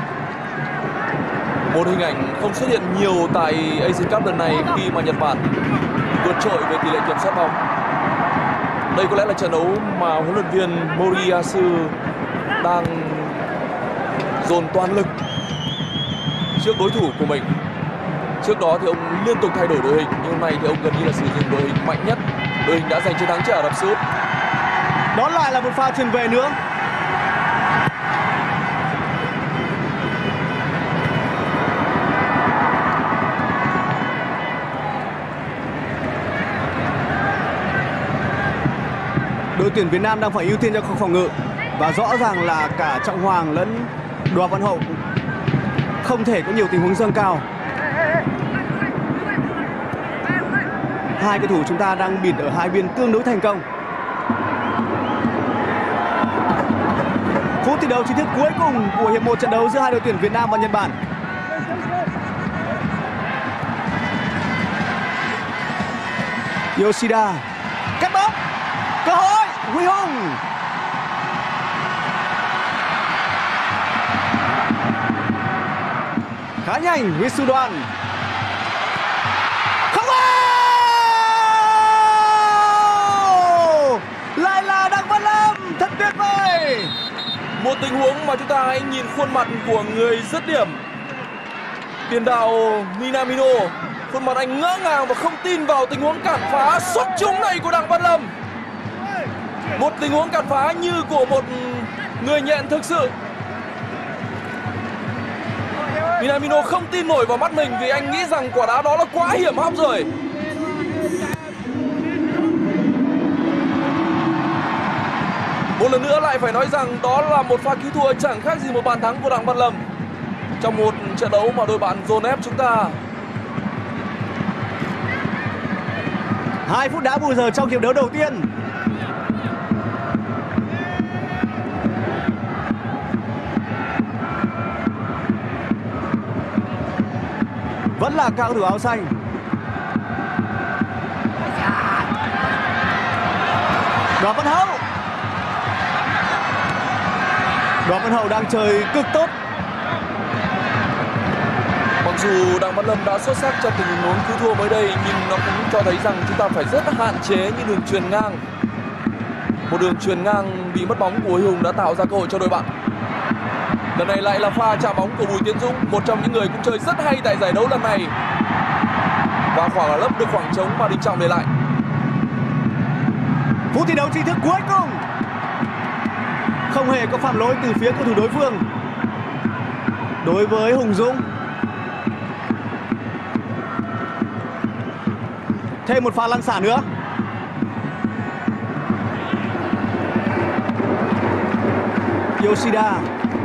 Một hình ảnh không xuất hiện nhiều tại Asian Cup lần này khi mà Nhật Bản vượt trội về tỷ lệ kiểm soát bóng. Đây có lẽ là trận đấu mà huấn luyện viên Moriyasu đang dồn toàn lực trước đối thủ của mình. Trước đó thì ông liên tục thay đổi đội hình, nhưng hôm nay thì ông gần như là sử dụng đội hình mạnh nhất. Đội hình đã giành chiến thắng trước Ả Rập Xê Út. Đó lại là một pha chuyền về nữa. Đội tuyển Việt Nam đang phải ưu tiên cho phòng ngự và rõ ràng là cả Trọng Hoàng lẫn Đoàn Văn Hậu không thể có nhiều tình huống dâng cao. Hai cầu thủ chúng ta đang bịt ở hai biên tương đối thành công. Phút thi đấu chính thức cuối cùng của hiệp một trận đấu giữa hai đội tuyển Việt Nam và Nhật Bản. Yoshida cắt bóng, cơ hội Huy Hùng. Khá nhanh với Sư Đoàn. Không vào. Lại là Đặng Văn Lâm, thật tuyệt vời. Một tình huống mà chúng ta hãy nhìn khuôn mặt của người dứt điểm. Tiền đạo Minamino, khuôn mặt anh ngỡ ngàng và không tin vào tình huống cản phá xuất chúng này của Đặng Văn Lâm. Một tình huống cản phá như của một người nhện thực sự. Minamino không tin nổi vào mắt mình vì anh nghĩ rằng quả đá đó là quá hiểm hóc rồi. Một lần nữa lại phải nói rằng đó là một pha cứu thua chẳng khác gì một bàn thắng của Đặng Văn Lâm trong một trận đấu mà đội bạn dồn ép chúng ta. Hai phút đá bù giờ trong hiệp đấu đầu tiên. Vẫn là cao thủ áo xanh. Đoàn Văn Hậu. Đoàn Văn Hậu đang chơi cực tốt. Mặc dù Đặng Văn Lâm đã xuất sắc trong tình huống cứu thua mới đây, nhưng nó cũng cho thấy rằng chúng ta phải rất hạn chế những đường chuyền ngang. Một đường chuyền ngang bị mất bóng của Huy Hùng đã tạo ra cơ hội cho đội bạn. Lần này lại là pha chạm bóng của Bùi Tiến Dũng, một trong những người cũng chơi rất hay tại giải đấu lần này. Và khoảng lấp được khoảng trống mà Đình Trọng để lại. Phút thi đấu chính thức cuối cùng. Không hề có phạm lỗi từ phía cầu thủ đối phương. Đối với Hùng Dũng. Thêm một pha lăn xả nữa. Yoshida.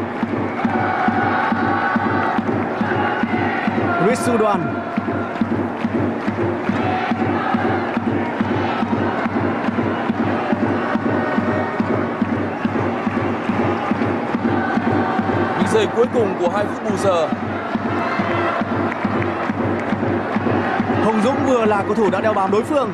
Risudoan. Những giây cuối cùng của hai phút bù giờ. Hùng Dũng vừa là cầu thủ đã đeo bám đối phương.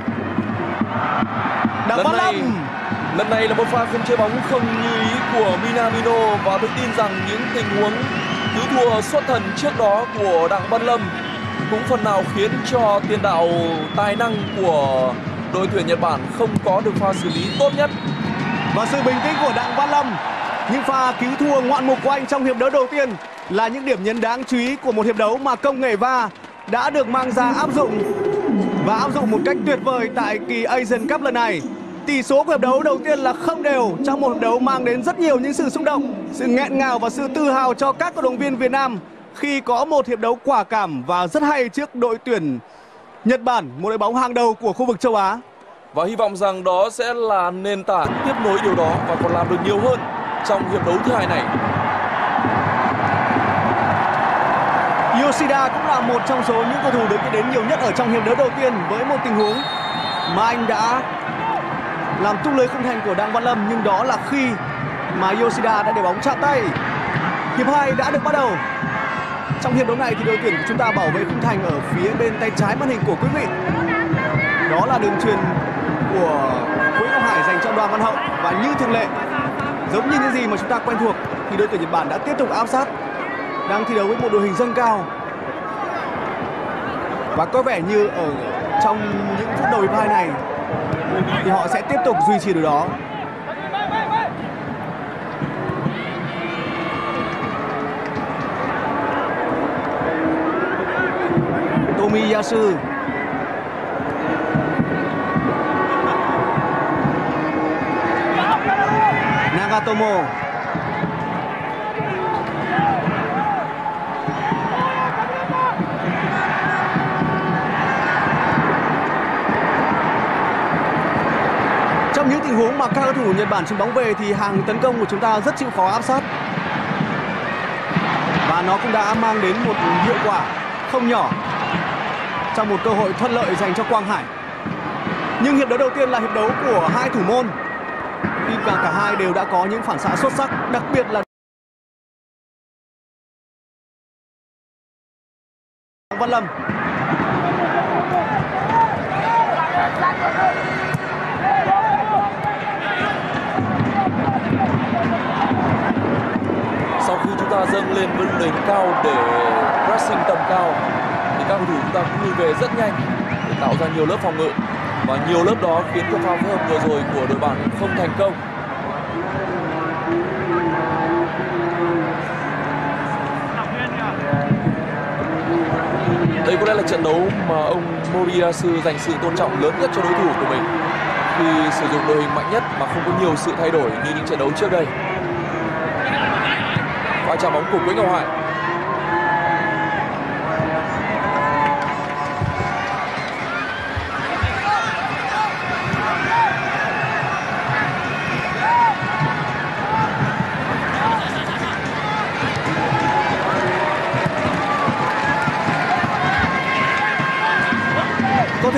Đặng Văn Lâm. Lần này là một pha không chơi bóng không như ý của Minamino, và tôi tin rằng những tình huống cứu thua xuất thần trước đó của Đặng Văn Lâm cũng phần nào khiến cho tiền đạo tài năng của đội tuyển Nhật Bản không có được pha xử lý tốt nhất. Và sự bình tĩnh của Đặng Văn Lâm, những pha cứu thua ngoạn mục của anh trong hiệp đấu đầu tiên là những điểm nhấn đáng chú ý của một hiệp đấu mà công nghệ vê a đã được mang ra áp dụng và áp dụng một cách tuyệt vời tại kỳ Asian Cup lần này. Tỷ số của hiệp đấu đầu tiên là không đều trong một hiệp đấu mang đến rất nhiều những sự xúc động, sự nghẹn ngào và sự tự hào cho các cổ động viên Việt Nam khi có một hiệp đấu quả cảm và rất hay trước đội tuyển Nhật Bản, một đội bóng hàng đầu của khu vực châu Á. Và hy vọng rằng đó sẽ là nền tảng tiếp nối điều đó và còn làm được nhiều hơn trong hiệp đấu thứ hai này. Yoshida cũng là một trong số những cầu thủ được biết đến nhiều nhất ở trong hiệp đấu đầu tiên với một tình huống mà anh đã làm tung lưới khung thành của Đặng Văn Lâm, nhưng đó là khi mà Yoshida đã để bóng chạm tay. Hiệp hai đã được bắt đầu. Trong hiệp đấu này thì đội tuyển của chúng ta bảo vệ khung thành ở phía bên tay trái màn hình của quý vị. Đó là đường chuyền của Nguyễn Ngọc Hải dành cho Đoàn Văn Hậu, và như thường lệ, giống như những gì mà chúng ta quen thuộc, thì đội tuyển Nhật Bản đã tiếp tục áp sát, đang thi đấu với một đội hình dâng cao, và có vẻ như ở trong những phút đầu hiệp hai này thì họ sẽ tiếp tục duy trì điều đó. Tomiyasu. Nagatomo. Trong những tình huống mà các cầu thủ Nhật Bản chuyền bóng về thì hàng tấn công của chúng ta rất chịu khó áp sát, và nó cũng đã mang đến một hiệu quả không nhỏ trong một cơ hội thuận lợi dành cho Quang Hải. Nhưng hiệp đấu đầu tiên là hiệp đấu của hai thủ môn, khi cả cả hai đều đã có những phản xạ xuất sắc, đặc biệt là Văn Lâm. Sau khi chúng ta dâng lên với đỉnh cao để pressing tầm cao thì các cầu thủ chúng ta cũng lùi về rất nhanh để tạo ra nhiều lớp phòng ngự, và nhiều lớp đó khiến cho pha phối hợp vừa rồi của đội bạn không thành công. Đây có lẽ là trận đấu mà ông Moriyasu dành sự tôn trọng lớn nhất cho đối thủ của mình khi sử dụng đội hình mạnh nhất mà không có nhiều sự thay đổi như những trận đấu trước đây. Pha chạm bóng của Nguyễn Ngọc Hải.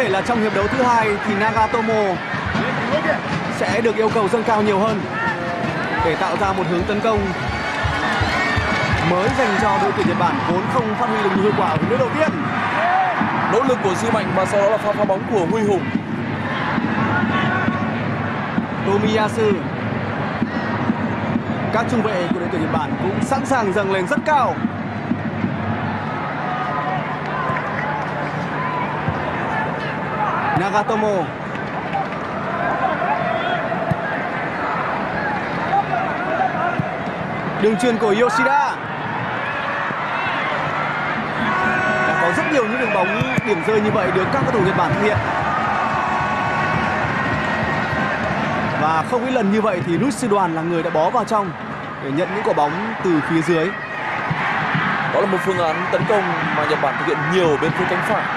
thể là trong hiệp đấu thứ hai thì Nagatomo sẽ được yêu cầu dâng cao nhiều hơn để tạo ra một hướng tấn công mới dành cho đội tuyển Nhật Bản vốn không phát huy được nhiều hiệu quả ở hiệp đấu đầu tiên. Nỗ lực của Dư Mạnh và sau đó là pha phá bóng của Huy Hùng. Tomiyasu. Các trung vệ của đội tuyển Nhật Bản cũng sẵn sàng dâng lên rất cao. Nagatomo. Đường chuyền của Yoshida. Đã có rất nhiều những đường bóng điểm rơi như vậy được các cầu thủ Nhật Bản thực hiện. Và không ít lần như vậy thì Rút Sư Đoàn là người đã bó vào trong để nhận những quả bóng từ phía dưới. Đó là một phương án tấn công mà Nhật Bản thực hiện nhiều bên phía cánh phải.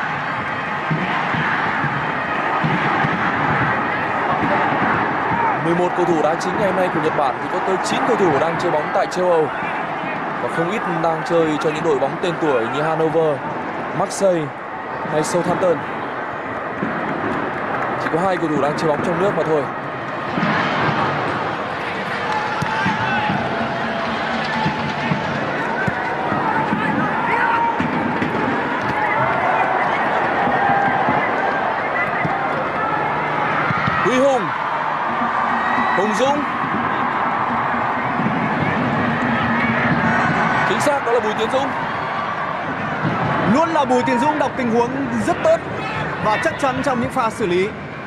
mười một cầu thủ đá chính ngày hôm nay của Nhật Bản thì có tới chín cầu thủ đang chơi bóng tại châu Âu và không ít đang chơi cho những đội bóng tên tuổi như Hanover, Marseille hay Southampton. Chỉ có hai cầu thủ đang chơi bóng trong nước mà thôi. Huy Hùng, Hùng Dũng, chính xác đó là Bùi Tiến Dũng. Luôn là Bùi Tiến Dũng đọc tình huống rất tốt và chắc chắn trong những pha xử lý.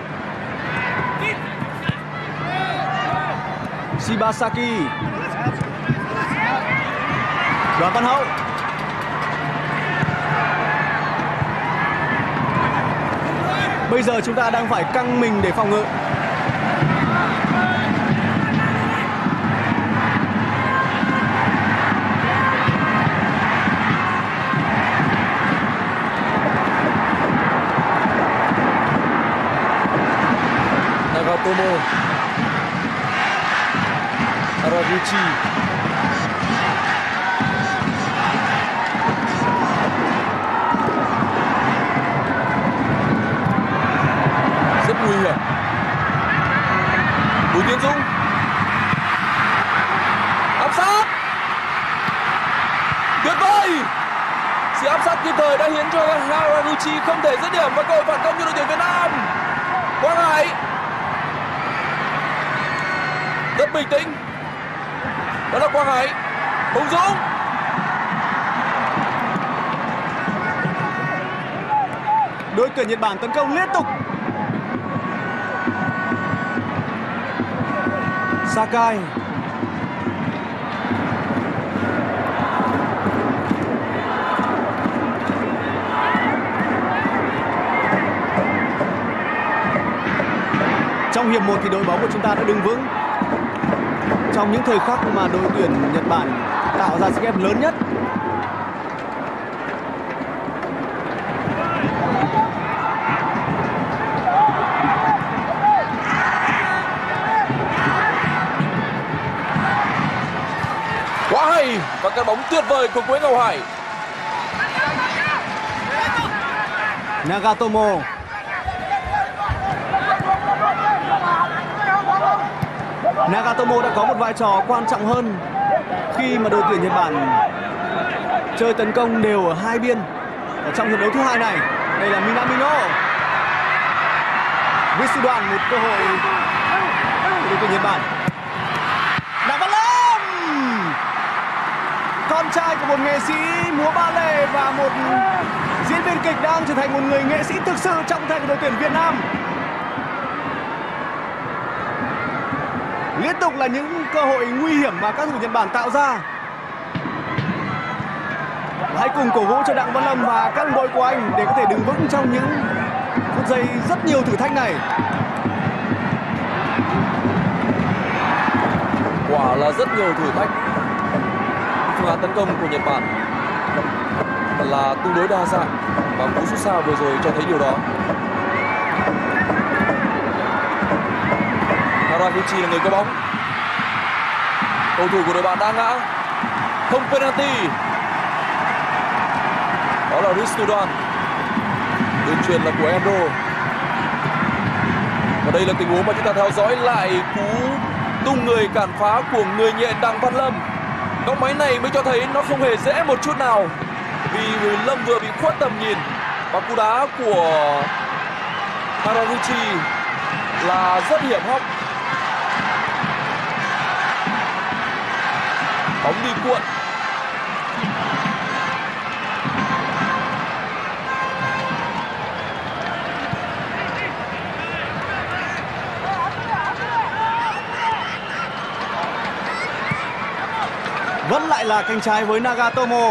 Shibasaki. Đoàn Văn Hậu. Bây giờ chúng ta đang phải căng mình để phòng ngự. Nagatomo, Araguchi, rất nguy hiểm. Bùi Tiến Dũng áp sát, tuyệt vời. Sự áp sát kịp thời đã khiến cho Haraguchi không thể dứt điểm và cơ hội phản công cho đội tuyển Việt Nam. Quang Hải rất bình tĩnh, đó là Quang Hải. Hùng Dũng, đội tuyển Nhật Bản tấn công liên tục. Sakai. Trong hiệp một thì đội bóng của chúng ta đã đứng vững trong những thời khắc mà đội tuyển Nhật Bản tạo ra sức ép lớn nhất. quá hay và cái bóng tuyệt vời của Quế Ngọc Hải. Nagatomo. Nagatomo đã có một vai trò quan trọng hơn khi mà đội tuyển Nhật Bản chơi tấn công đều ở hai biên ở trong hiệp đấu thứ hai này. Đây là Minamino. Với sư đoàn một cơ hội của đội tuyển Nhật Bản. Đặng Văn Lâm, con trai của một nghệ sĩ múa ba lê và một diễn viên kịch đang trở thành một người nghệ sĩ thực sự trong tay của đội tuyển Việt Nam. Liên tục là những cơ hội nguy hiểm mà các thủ Nhật Bản tạo ra. Hãy cùng cổ vũ cho Đặng Văn Lâm và các đồng đội của anh để có thể đứng vững trong những phút giây rất nhiều thử thách này. Quả là rất nhiều thử thách. Phương án tấn công của Nhật Bản là tương đối đa dạng và cú sút xa vừa rồi cho thấy điều đó. Haraguchi là người có bóng. Cầu thủ của đội bạn đã ngã. Không penalty. Đó là Ristudan. Đường chuyền là của Endo. Và đây là tình huống mà chúng ta theo dõi lại cú tung người cản phá của người nhện Đặng Văn Lâm. Góc máy này mới cho thấy nó không hề dễ một chút nào, vì Lâm vừa bị khuất tầm nhìn. Và cú đá của Haraguchi là rất hiểm hóc. Bóng đi cuộn. Vẫn lại là cánh trái với Nagatomo.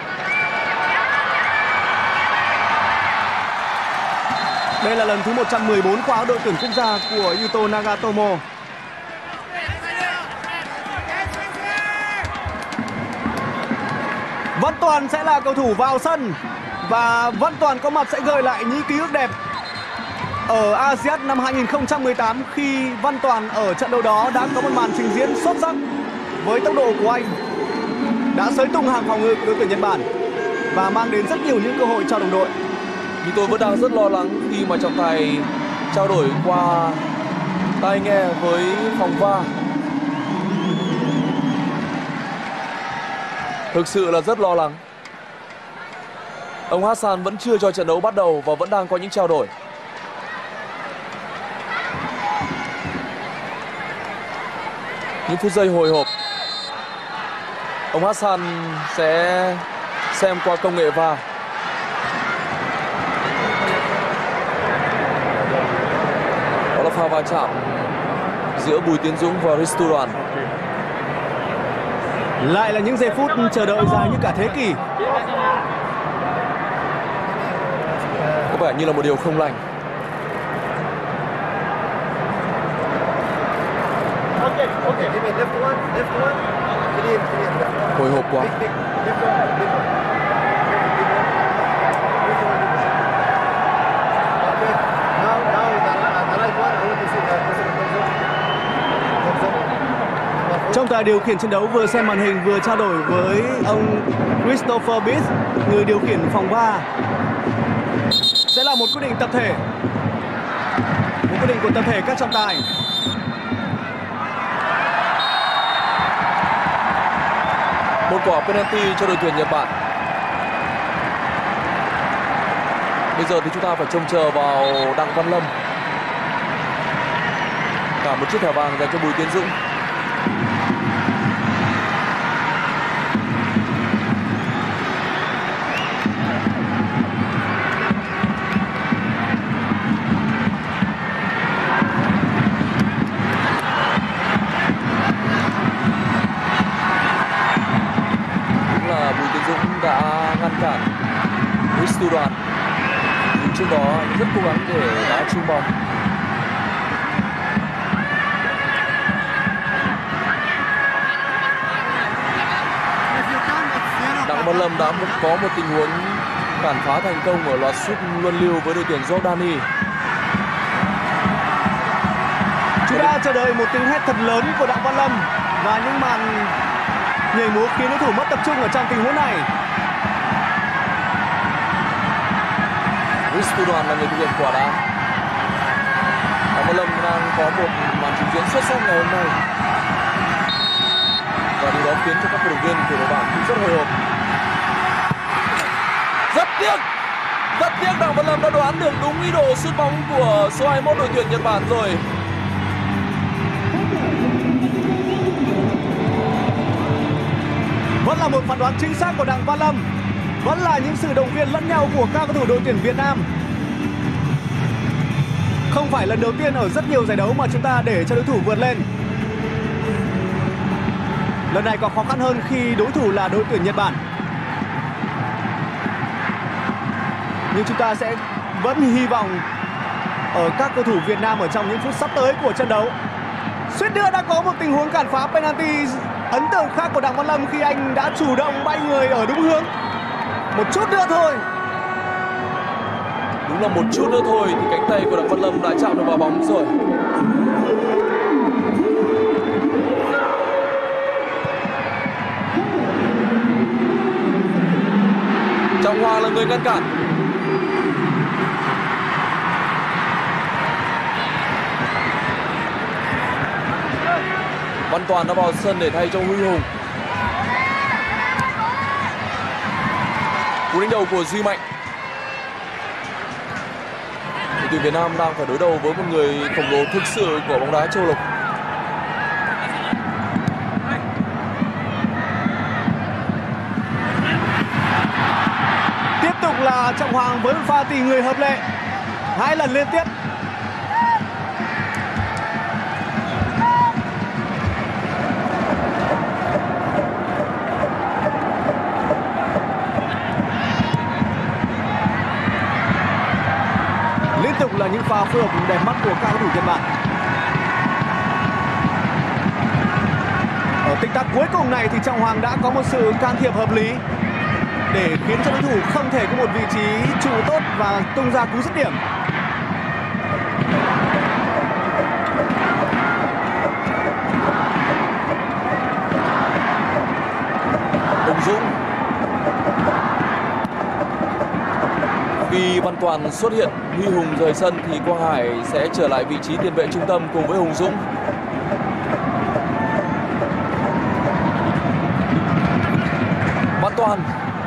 Đây là lần thứ một trăm mười bốn qua áo đội tuyển quốc gia của Yuto Nagatomo. Văn Toàn sẽ là cầu thủ vào sân, và Văn Toàn có mặt sẽ gợi lại những ký ức đẹp ở a si át năm hai nghìn không trăm mười tám, khi Văn Toàn ở trận đấu đó đã có một màn trình diễn xuất sắc với tốc độ của anh, đã xới tung hàng phòng ngự của đội tuyển Nhật Bản và mang đến rất nhiều những cơ hội cho đồng đội. Nhưng tôi vẫn đang rất lo lắng khi mà trọng tài trao đổi qua tai nghe với phòng va. Thực sự là rất lo lắng. Ông Hassan vẫn chưa cho trận đấu bắt đầu và vẫn đang có những trao đổi. Những phút giây hồi hộp. Ông Hassan sẽ xem qua công nghệ va. Đó là pha va chạm giữa Bùi Tiến Dũng và Risturan. Lại là những giây phút chờ đợi dài như cả thế kỷ. Có vẻ như là một điều không lành. Hồi hộp quá. Trọng tài điều khiển trận đấu vừa xem màn hình vừa trao đổi với ông Christopher Biss, người điều khiển phòng va. Sẽ là một quyết định tập thể, một quyết định của tập thể các trọng tài. Một quả penalty cho đội tuyển Nhật Bản. Bây giờ thì chúng ta phải trông chờ vào Đặng Văn Lâm. Cả một chiếc thẻ vàng dành cho Bùi Tiến Dũng. Đã ngăn cản Risturan, nhưng trước đó rất cố gắng để đá trúng bóng. Đặng Văn Lâm đã có một tình huống cản phá thành công ở loạt sút luân lưu với đội tuyển Jordani. Chúng ta chờ đợi một tiếng hét thật lớn của Đặng Văn Lâm và những màn nhảy múa khiến đối thủ mất tập trung ở trong tình huống này. Risturan là người thực hiện quả đá. Đặng Văn Lâm đang có một màn trình diễn xuất sắc ngày hôm nay, và điều đó khiến cho các cổ động viên của đội bạn cũng rất hồi hộp. Rất tiếc, rất tiếc Đặng Văn Lâm đã đoán được đúng ý đồ sút bóng của số hai mươi mốt đội tuyển Nhật Bản rồi. Vẫn là một phán đoán chính xác của Đặng Văn Lâm. Vẫn là những sự động viên lẫn nhau của các cầu thủ đội tuyển Việt Nam. Không phải lần đầu tiên ở rất nhiều giải đấu mà chúng ta để cho đối thủ vượt lên. Lần này còn khó khăn hơn khi đối thủ là đội tuyển Nhật Bản. Nhưng chúng ta sẽ vẫn hy vọng ở các cầu thủ Việt Nam ở trong những phút sắp tới của trận đấu. Suýt nữa đã có một tình huống cản phá penalty ấn tượng khác của Đặng Văn Lâm khi anh đã chủ động bay người ở đúng hướng. Một chút nữa thôi. Đúng là một chút nữa thôi thì cánh tay của Đặng Văn Lâm đã chạm được vào bóng rồi. Trọng Hoàng là người ngăn cản. Văn Toàn đã vào sân để thay cho Huy Hùng. Cú đánh đầu của Duy Mạnh. Đội tuyển Việt Nam đang phải đối đầu với một người khổng lồ thực sự của bóng đá châu lục. Tiếp tục là Trọng Hoàng với một pha tỉ người hợp lệ, hai lần liên tiếp. Liên tục là những pha phối hợp đẹp mắt của các cầu thủ Nhật Bản. Ở tích tắc cuối cùng này thì Trọng Hoàng đã có một sự can thiệp hợp lý để khiến cho đối thủ không thể có một vị trí trụ tốt và tung ra cú dứt điểm. Hùng Dũng. Khi Văn Toàn xuất hiện, Huy Hùng rời sân thì Quang Hải sẽ trở lại vị trí tiền vệ trung tâm cùng với Hùng Dũng. Văn Toàn.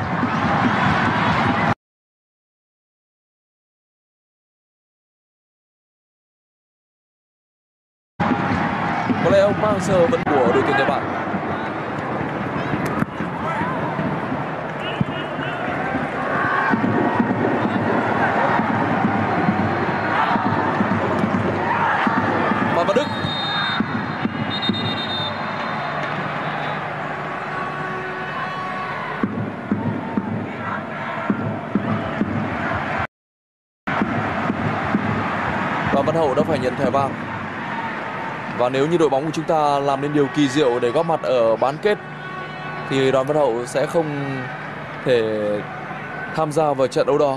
Có lẽ ông Park Hang-seo vẫn của đội tuyển Nhật Bản. Và Văn Đức. Và Văn Hậu đã phải nhận thẻ vàng. Và nếu như đội bóng của chúng ta làm nên điều kỳ diệu để góp mặt ở bán kết thì Đoàn Văn Hậu sẽ không thể tham gia vào trận đấu đó.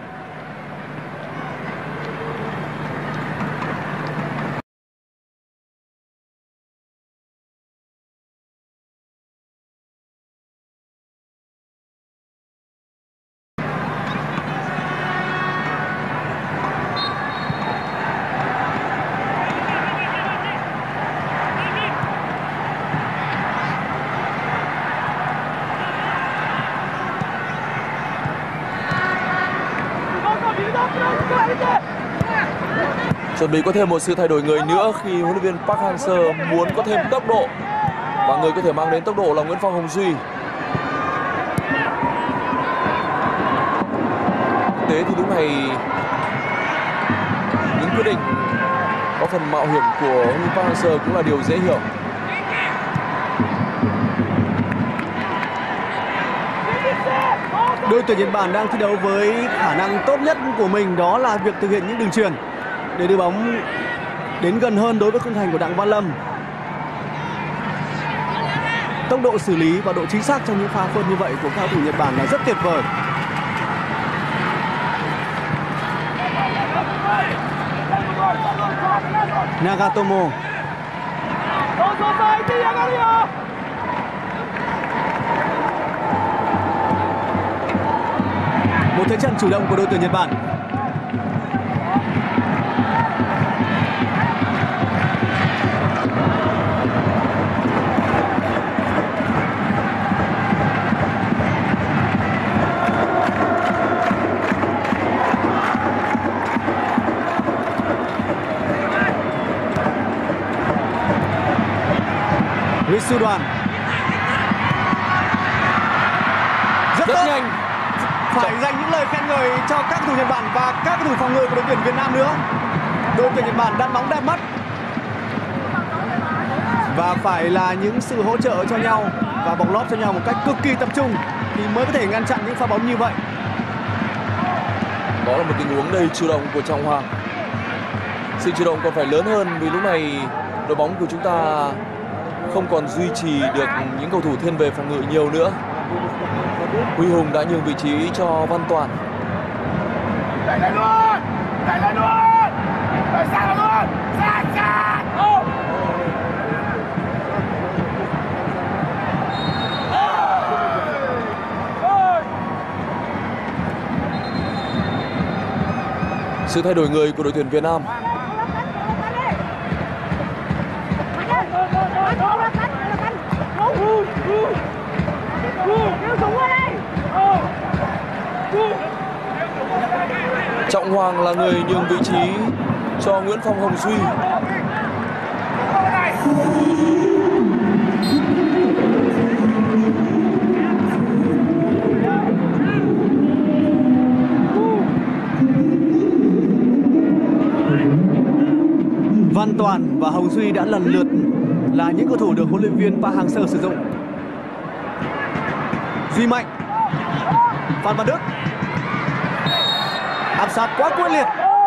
Chuẩn bị có thêm một sự thay đổi người nữa khi huấn luyện viên Park Hang-seo muốn có thêm tốc độ, và người có thể mang đến tốc độ là Nguyễn Phong Hồng Duy. Thực tế thì lúc này những quyết định có phần mạo hiểm của huấn luyện viên Park Hang-seo cũng là điều dễ hiểu. Đội tuyển Nhật Bản đang thi đấu với khả năng tốt nhất của mình, đó là việc thực hiện những đường chuyền để đưa bóng đến gần hơn đối với khung thành của Đặng Văn Lâm. Tốc độ xử lý và độ chính xác trong những pha phơi như vậy của cao thủ Nhật Bản là rất tuyệt vời. Nagatomo. Một thế trận chủ động của đội tuyển Nhật Bản. Risu Đoàn. Rất, Rất tốt. nhanh. Phải dành những lời khen ngợi cho các cầu thủ Nhật Bản và các cầu thủ phòng ngự của đội tuyển Việt Nam nữa. Đội tuyển Nhật Bản đan bóng đẹp mắt và phải là những sự hỗ trợ cho nhau và bóng lót cho nhau một cách cực kỳ tập trung thì mới có thể ngăn chặn những pha bóng như vậy. Đó là một tình huống đầy chủ động của Trọng Hoàng. Sự chủ động còn phải lớn hơn vì lúc này đội bóng của chúng ta không còn duy trì được những cầu thủ thiên về phòng ngự nhiều nữa. Huy Hùng đã nhường vị trí cho Văn Toàn. Đẩy lại luôn, đẩy lại luôn, đẩy sang luôn, sang sang. Sự thay đổi người của đội tuyển Việt Nam. Trọng Hoàng là người nhường vị trí cho Nguyễn Phong Hồng Duy. Văn Toàn và Hồng Duy đã lần lượt là những cầu thủ được huấn luyện viên Park Hang-seo sử dụng. Duy Mạnh, Phan Văn Đức áp sát quá quyết liệt.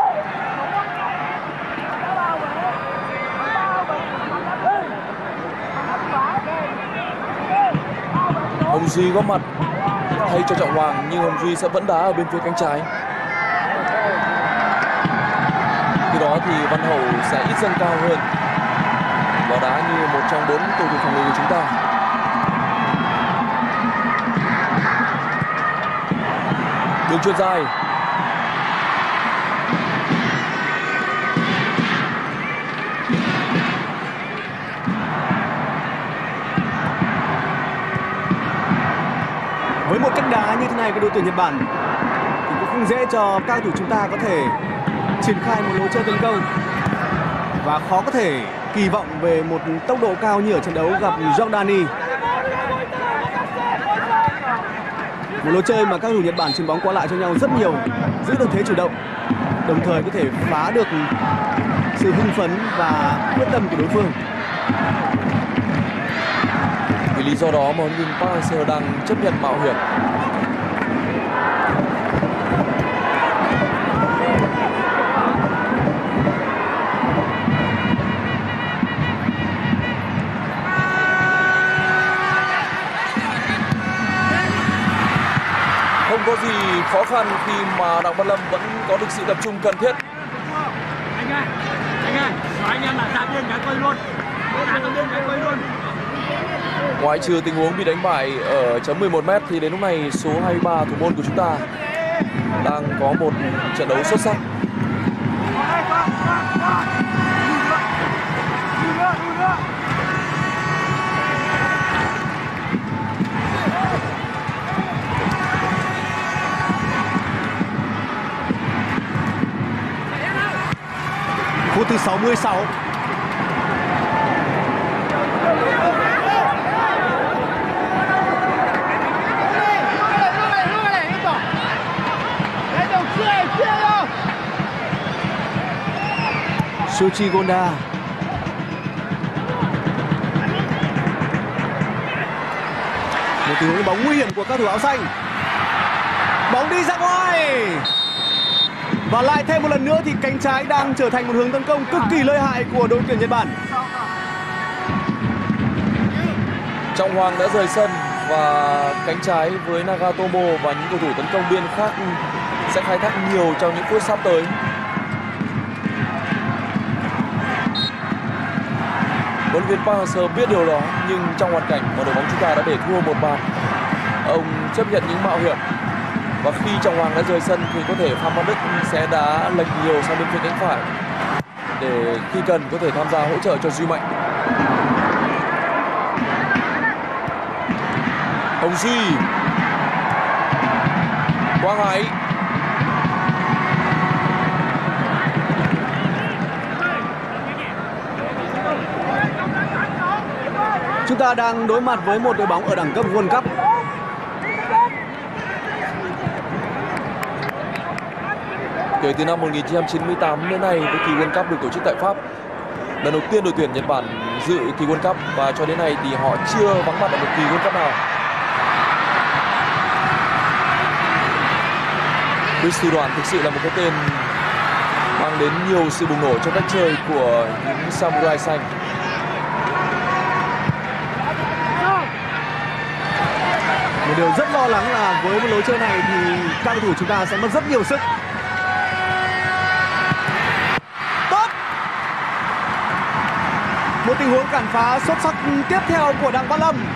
Hồng Duy góp mặt thay cho Trọng Hoàng, nhưng Hồng Duy sẽ vẫn đá ở bên phía cánh trái. Khi đó thì Văn Hậu sẽ ít dâng cao hơn và đá như một trong bốn cầu thủ phòng ngự của chúng ta. Đường chuyền dài. Với một cách đá như thế này của đội tuyển Nhật Bản thì cũng không dễ cho các cầu thủ chúng ta có thể triển khai một lối chơi tấn công, và khó có thể kỳ vọng về một tốc độ cao như ở trận đấu gặp Jordani. Một lối chơi mà các cầu thủ Nhật Bản chuyền bóng qua lại cho nhau rất nhiều, giữ được thế chủ động, đồng thời có thể phá được sự hưng phấn và quyết tâm của đối phương. Vì lý do đó mà huấn luyện viên Park Hang-seo đang chấp nhận mạo hiểm. Không có gì khó khăn khi mà Đặng Văn Lâm vẫn có được sự tập trung cần thiết. Anh ơi, anh ơi, nói anh em là ra biên cái quay luôn, ra biên cái quay luôn. Ngoại trừ tình huống bị đánh bại ở chấm mười một mét thì đến lúc này số hai mươi ba thủ môn của chúng ta đang có một trận đấu xuất sắc. Phút thứ sáu mươi sáu. Suchi Gonda. Một tình huống bóng nguy hiểm của các thủ áo xanh. Bóng đi ra ngoài. Và lại thêm một lần nữa thì cánh trái đang trở thành một hướng tấn công cực kỳ lợi hại của đội tuyển Nhật Bản. Trọng Hoàng đã rời sân và cánh trái với Nagatomo và những cầu thủ tấn công biên khác sẽ khai thác nhiều trong những phút sắp tới. Huấn luyện viên Park Hang-seo biết điều đó, nhưng trong hoàn cảnh mà đội bóng chúng ta đã để thua một bàn, ông chấp nhận những mạo hiểm. Và khi Trọng Hoàng đã rời sân thì có thể Phan Văn Đức sẽ đá lệch nhiều sang bên phía cánh phải để khi cần có thể tham gia hỗ trợ cho Duy Mạnh. Hồng Duy, Quang Hải, Chúng ta đang đối mặt với một đội bóng ở đẳng cấp World Cup. Kể từ năm một nghìn chín trăm chín mươi tám đến nay, với kỳ World Cup được tổ chức tại Pháp, lần đầu tiên đội tuyển Nhật Bản dự kỳ World Cup và cho đến nay thì họ chưa vắng mặt ở một kỳ World Cup nào. Chris Sư Đoàn thực sự là một cái tên mang đến nhiều sự bùng nổ trong cách chơi của những Samurai xanh. Một điều rất lo lắng là với một lối chơi này thì các cầu thủ chúng ta sẽ mất rất nhiều sức. Tốt. Một tình huống cản phá xuất sắc tiếp theo của Đặng Văn Lâm.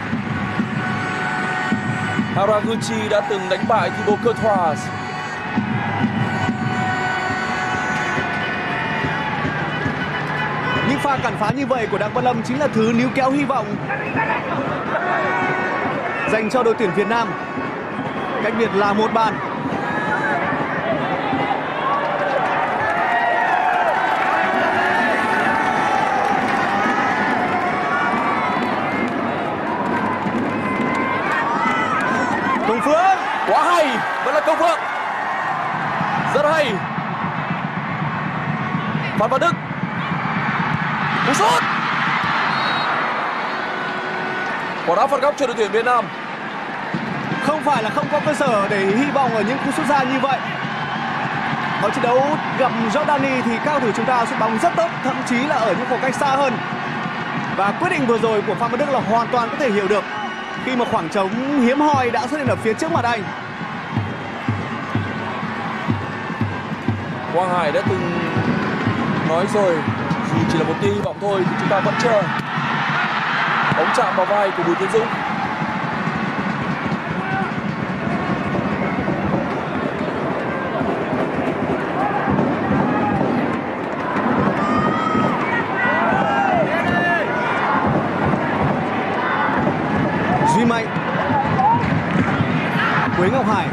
Haraguchi đã từng đánh bại Thibaut Courtois. Những pha cản phá như vậy của Đặng Văn Lâm chính là thứ níu kéo hy vọng dành cho đội tuyển Việt Nam. Cách biệt là một bàn. Công Phượng rất hay. Phan Văn Đức, cú sút, quả đá phạt góc cho đội tuyển Việt Nam. Không phải là không có cơ sở để hy vọng ở những cú sút xa như vậy. Ở trận đấu gặp Jordani thì cao thủ chúng ta sút bóng rất tốt, thậm chí là ở những khoảng cách xa hơn. Và quyết định vừa rồi của Phan Văn Đức là hoàn toàn có thể hiểu được khi mà khoảng trống hiếm hoi đã xuất hiện ở phía trước mặt anh. Quang Hải đã từng nói rồi, dù chỉ là một tia hy vọng thôi thì chúng ta vẫn chờ. Bóng chạm vào vai của Bùi Tiến Dũng. Duy Mạnh, Quế Ngọc Hải,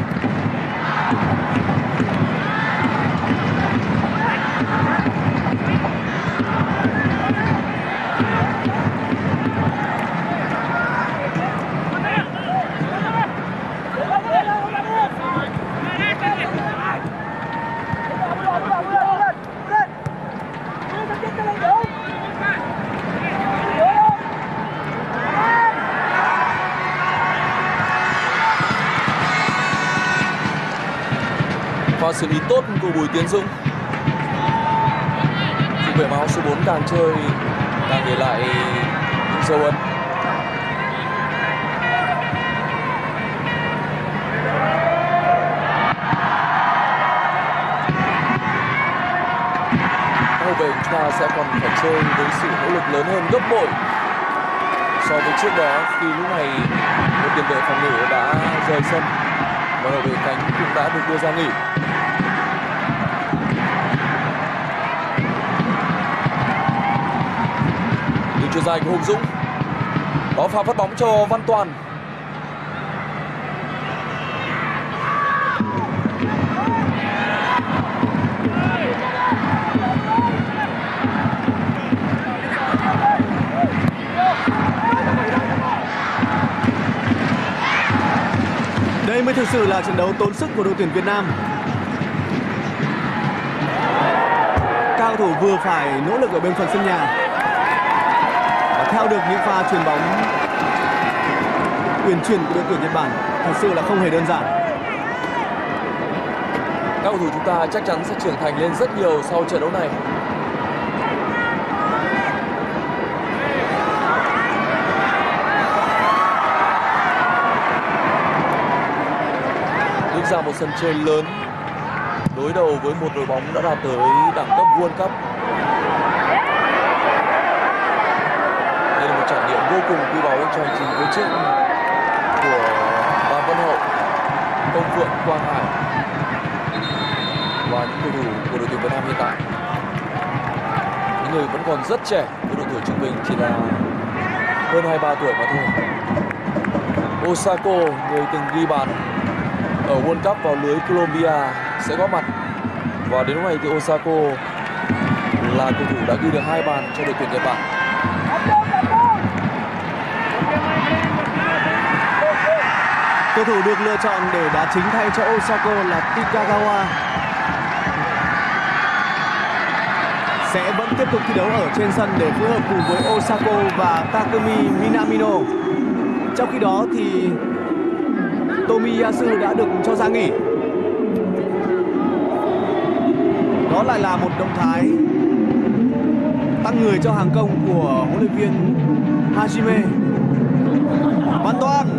Pha xử lý tốt của Bùi Tiến Dũng. Thủ vệ áo số bốn càng chơi càng để lại dấu ấn. Hậu vệ chúng ta sẽ còn phải chơi với sự nỗ lực lớn hơn gấp bội so với trước đó, khi lúc này một tiền vệ phòng ngự đã rời sân và hậu vệ cánh cũng đã được đưa ra nghỉ. Đường chuyền dài của Hùng Dũng. Đó pha phát bóng cho Văn Toàn. đây mới thực sự là trận đấu tốn sức của đội tuyển Việt Nam. Cao thủ vừa phải nỗ lực ở bên phần sân nhà và theo được những pha chuyền bóng uyển chuyển của đội tuyển Nhật Bản thật sự là không hề đơn giản. Các cầu thủ chúng ta chắc chắn sẽ trưởng thành lên rất nhiều sau trận đấu này. Bước ra một sân chơi lớn, đối đầu với một đội bóng đã đạt tới đẳng cấp World Cup. Đây là một trải nghiệm vô cùng quý báu cho hành trình phía trước của Phan Văn Hậu, Công Phượng, Quang Hải và những cầu thủ của đội tuyển Việt Nam hiện tại. Những người vẫn còn rất trẻ, với độ tuổi trung bình chỉ là hơn hai mươi ba tuổi mà thôi. Osako, người từng ghi bàn ở World Cup vào lưới Colombia, sẽ góp mặt. Và đến lúc này thì Osako là cầu thủ đã ghi được hai bàn cho đội tuyển Nhật Bản. Cầu thủ được lựa chọn để đá chính thay cho Osako là Takagawa. Sẽ vẫn tiếp tục thi đấu ở trên sân để phối hợp cùng với Osako và Takumi Minamino. Trong khi đó thì Tomiyasu đã được cho ra nghỉ. Đó lại là một động thái tăng người cho hàng công của huấn luyện viên Hajime. Văn Toàn,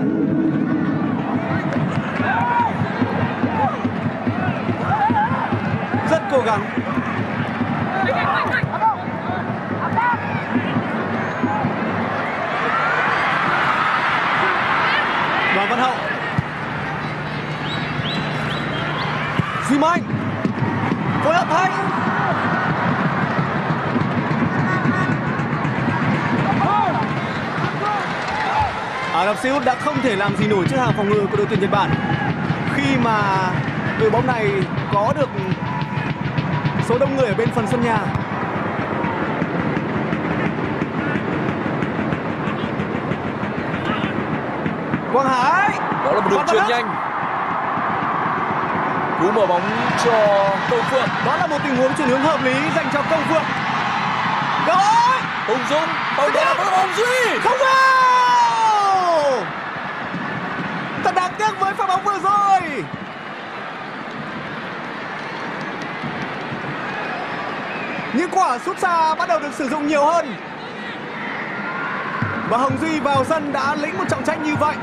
rất cố gắng. Đoàn Văn Hậu, Duy Mạnh, phối hợp hay. Ả Rập Xê Út đã không thể làm gì nổi trước hàng phòng ngự của đội tuyển Nhật Bản khi mà đội bóng này có được số đông người ở bên phần sân nhà. Quang Hải, Đó là một đường chuyền nhanh. Cú mở bóng cho Công Phượng. Đó là một tình huống chuyển hướng hợp lý dành cho Công Phượng. Cơ hội. Hùng Dũng, bóng đó là bóng Duy. Không vào. Thật đáng tiếc với pha bóng vừa rồi. Những quả sút xa bắt đầu được sử dụng nhiều hơn. Và Hồng Duy vào sân đã lĩnh một trọng trách như vậy.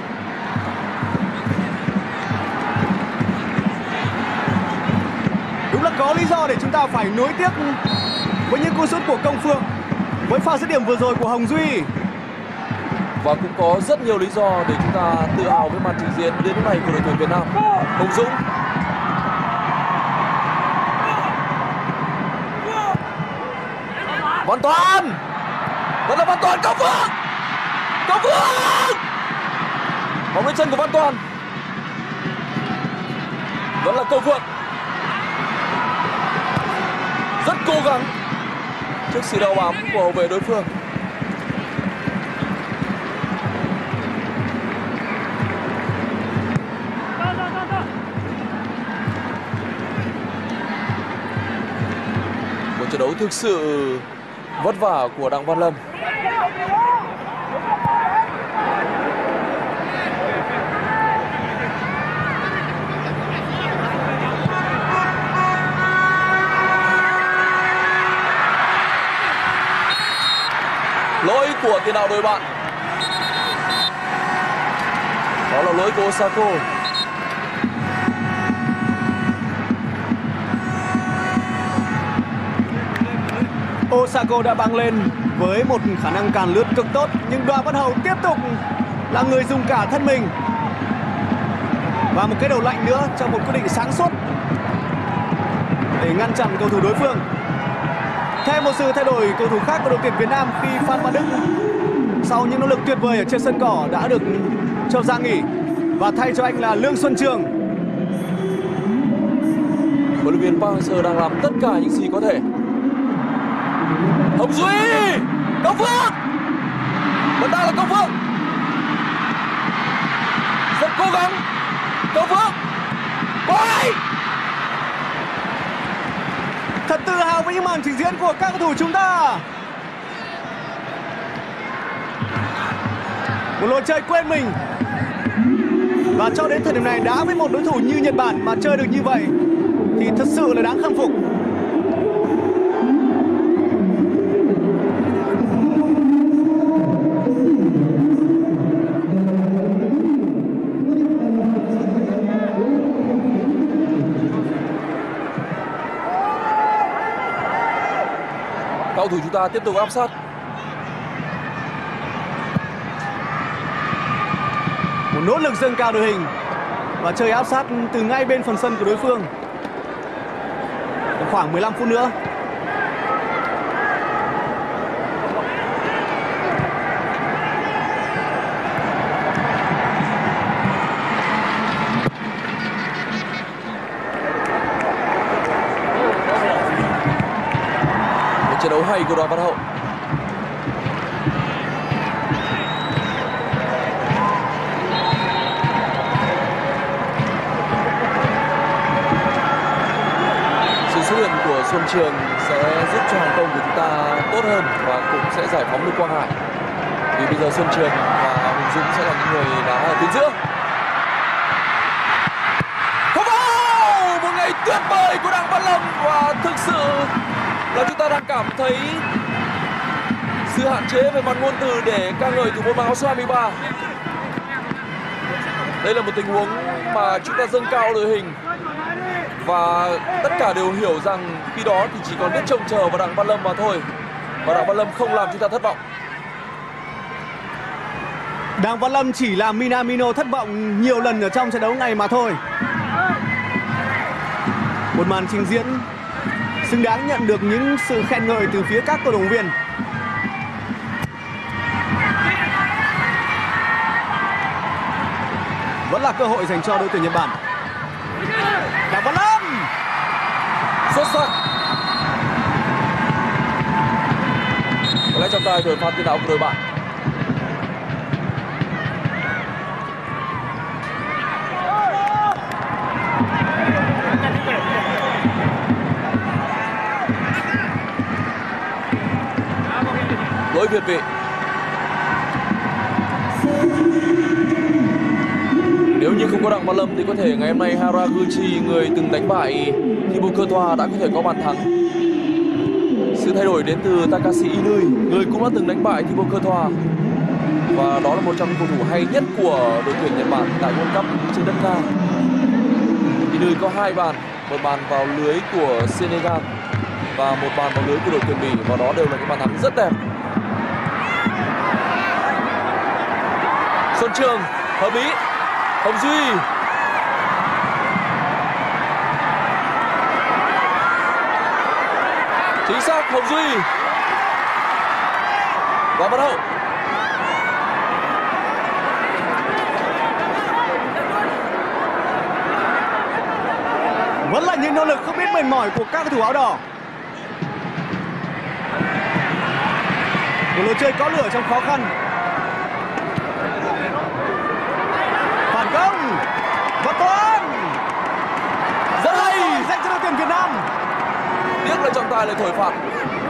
Đúng là có lý do để chúng ta phải nối tiếc với những cú sút của Công Phượng, với pha dứt điểm vừa rồi của Hồng Duy. Và cũng có rất nhiều lý do để chúng ta tự hào với màn trình diễn đến lúc này của đội tuyển Việt Nam. Hùng Dũng. Văn Toàn. Vẫn là Văn Toàn. Công Phượng. Công Phượng. Bóng lên chân của Văn Toàn. Vẫn là Công Phượng. Rất cố gắng trước sự đeo bám của hậu vệ đối phương. Một trận đấu thực sự vất vả của Đặng Văn Lâm. Lỗi của tiền đạo đội bạn. Đó là lỗi của Osako. Osako đã băng lên với một khả năng càn lướt cực tốt, nhưng Đoàn Văn Hậu tiếp tục là người dùng cả thân mình và một cái đầu lạnh nữa trong một quyết định sáng suốt để ngăn chặn cầu thủ đối phương. Thêm một sự thay đổi cầu thủ khác của đội tuyển Việt Nam khi Phan Văn Đức sau những nỗ lực tuyệt vời ở trên sân cỏ đã được cho ra nghỉ, và thay cho anh là Lương Xuân Trường. Huấn luyện viên Park Hang-seo đang làm tất cả những gì có thể. Hồng Duy. Công Phượng. Vẫn đang là Công Phượng. Rất cố gắng. Công Phượng. Ôi! Thật tự hào với những màn trình diễn của các cầu thủ chúng ta. Một lối chơi quên mình. Và cho đến thời điểm này, đá với một đối thủ như Nhật Bản mà chơi được như vậy thì thật sự là đáng khâm phục. Cầu thủ chúng ta tiếp tục áp sát. Một nỗ lực dâng cao đội hình và chơi áp sát từ ngay bên phần sân của đối phương. Khoảng mười lăm phút nữa. Trận đấu hay của Đoàn Văn Hậu. Sự xuất hiện của Xuân Trường sẽ giúp cho hàng công của chúng ta tốt hơn và cũng sẽ giải phóng được Quang Hải. Vì bây giờ Xuân Trường và Hùng Dũng sẽ là những người đá ở tuyến giữa. Không vào! Một ngày tuyệt vời của Đặng Văn Lâm, và thực sự là chúng ta đang cảm thấy sự hạn chế về mặt ngôn từ để ca ngợi thủ môn mang áo số hai mươi ba. Đây là một tình huống mà chúng ta dâng cao đội hình và tất cả đều hiểu rằng khi đó thì chỉ còn biết trông chờ vào Đặng Văn Lâm mà thôi, và Đặng Văn Lâm không làm chúng ta thất vọng. Đặng Văn Lâm chỉ làm Minamino thất vọng nhiều lần ở trong trận đấu này mà thôi. Một màn trình diễn xứng đáng nhận được những sự khen ngợi từ phía các cổ động viên. Vẫn là cơ hội dành cho đội tuyển Nhật Bản. Đặng Văn Lâm xuất sắc. Có lẽ trọng tài thổi phạt tiền đạo của đội bạn. lỗi việt vị. Nếu như không có Đặng Văn Lâm thì có thể ngày hôm nay Haraguchi, người từng đánh bại Thibaut Courtois, đã có thể có bàn thắng. Sự thay đổi đến từ Takashi Inui, người cũng đã từng đánh bại Thibaut Courtois, và đó là một trong những cầu thủ hay nhất của đội tuyển Nhật Bản tại World Cup trên đất Nga. Inui có hai bàn, một bàn vào lưới của Senegal và một bàn vào lưới của đội tuyển Bỉ, và đó đều là những bàn thắng rất đẹp. Xuân Trường hợp lý. Hồng Duy, chính xác. Hồng Duy và bắt đầu. Vẫn là những nỗ lực không biết mệt mỏi của các cầu thủ áo đỏ. Một lối chơi có lửa trong khó khăn. Phản công và Tuấn Rất hay, dành cho đội tuyển Việt Nam. tiếc là trọng tài lại thổi phạt.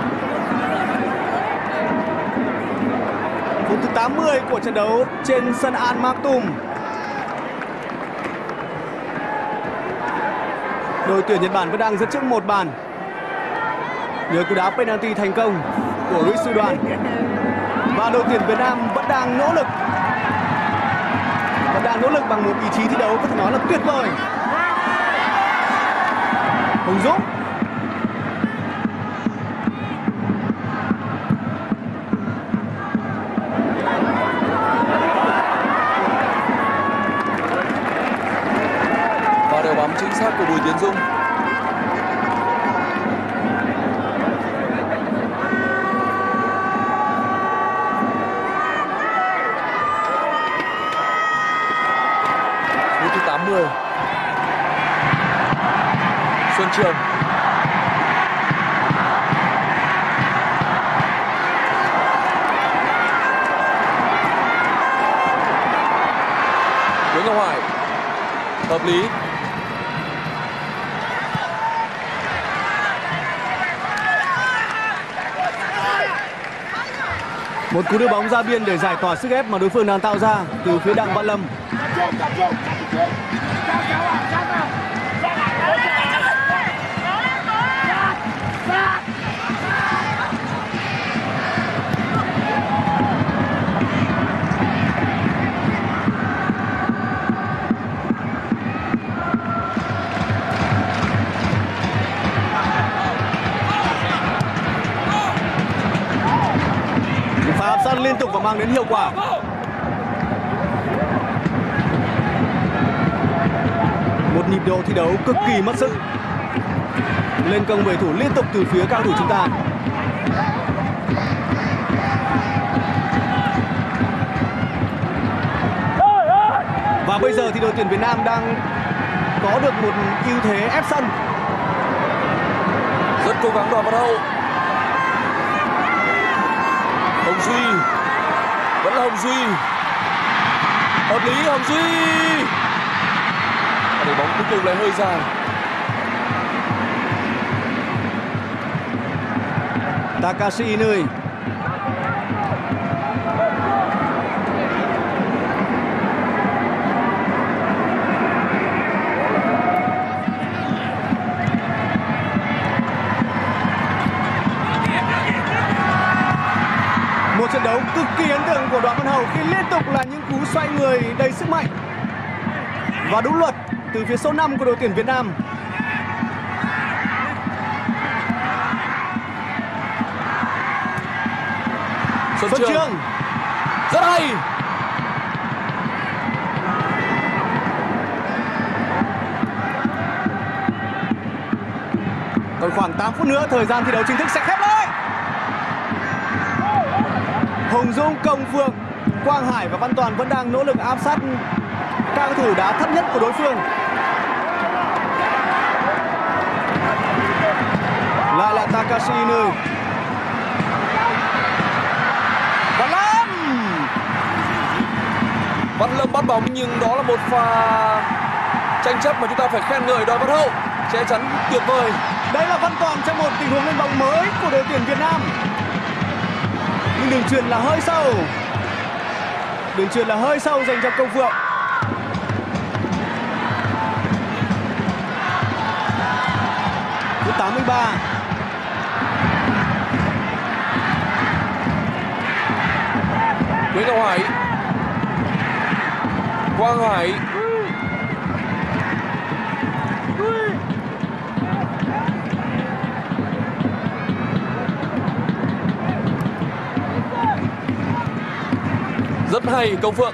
Phút thứ tám mươi của trận đấu trên sân Al Maktoum. Đội tuyển Nhật Bản vẫn đang dẫn trước một bàn nhờ cú đá penalty thành công của Luis Sudan, và đội tuyển Việt Nam vẫn đang nỗ lực vẫn đang nỗ lực bằng một ý chí thi đấu có thể nói là tuyệt vời. Hùng Dũng, Và đều bóng chính xác của Bùi Tiến Dũng. Phút thứ tám mươi. Xuân Trường. Nguyễn Ngọc Hải. Hợp lý. một cú đưa bóng ra biên để giải tỏa sức ép mà đối phương đang tạo ra từ phía Đặng Văn Lâm. Pha áp sát liên tục và mang đến hiệu quả. Một nhịp độ thi đấu cực kỳ mất sức. Lên công về thủ liên tục từ phía cao thủ chúng ta. Và bây giờ thì đội tuyển Việt Nam đang có được một ưu thế ép sân. Rất cố gắng Đoàn Văn Hậu. Hồng Duy, vẫn là Hồng Duy. Hợp lý. Hồng Duy, để bóng cuối cùng lại hơi dài. Takashi Inui. Một trận đấu cực kỳ ấn tượng của Đoàn Văn Hậu khi liên tục là những cú xoay người đầy sức mạnh và đúng luật từ phía số năm của đội tuyển Việt Nam. Xuân, Xuân Trường. Trường Rất hay. Còn khoảng tám phút nữa thời gian thi đấu chính thức sẽ khép lại. Hùng Dũng, Công Phượng, Quang Hải và Văn Toàn vẫn đang nỗ lực áp sát các cầu thủ đá thấp nhất của đối phương. Lại là Takashi Inui. Văn Lâm. Văn Lâm bắt bóng nhưng đó là một pha tranh chấp mà chúng ta phải khen ngợi Đoàn Văn Hậu. Che chắn tuyệt vời. Đây là Văn Toàn trong một tình huống lên bóng mới của đội tuyển Việt Nam. Nhưng đường chuyền là hơi sâu. Đường chuyền là hơi sâu dành cho Công Phượng. Phút tám mươi ba. Nguyễn Ngọc Hải. Quang Hải. Rất hay Công Phượng.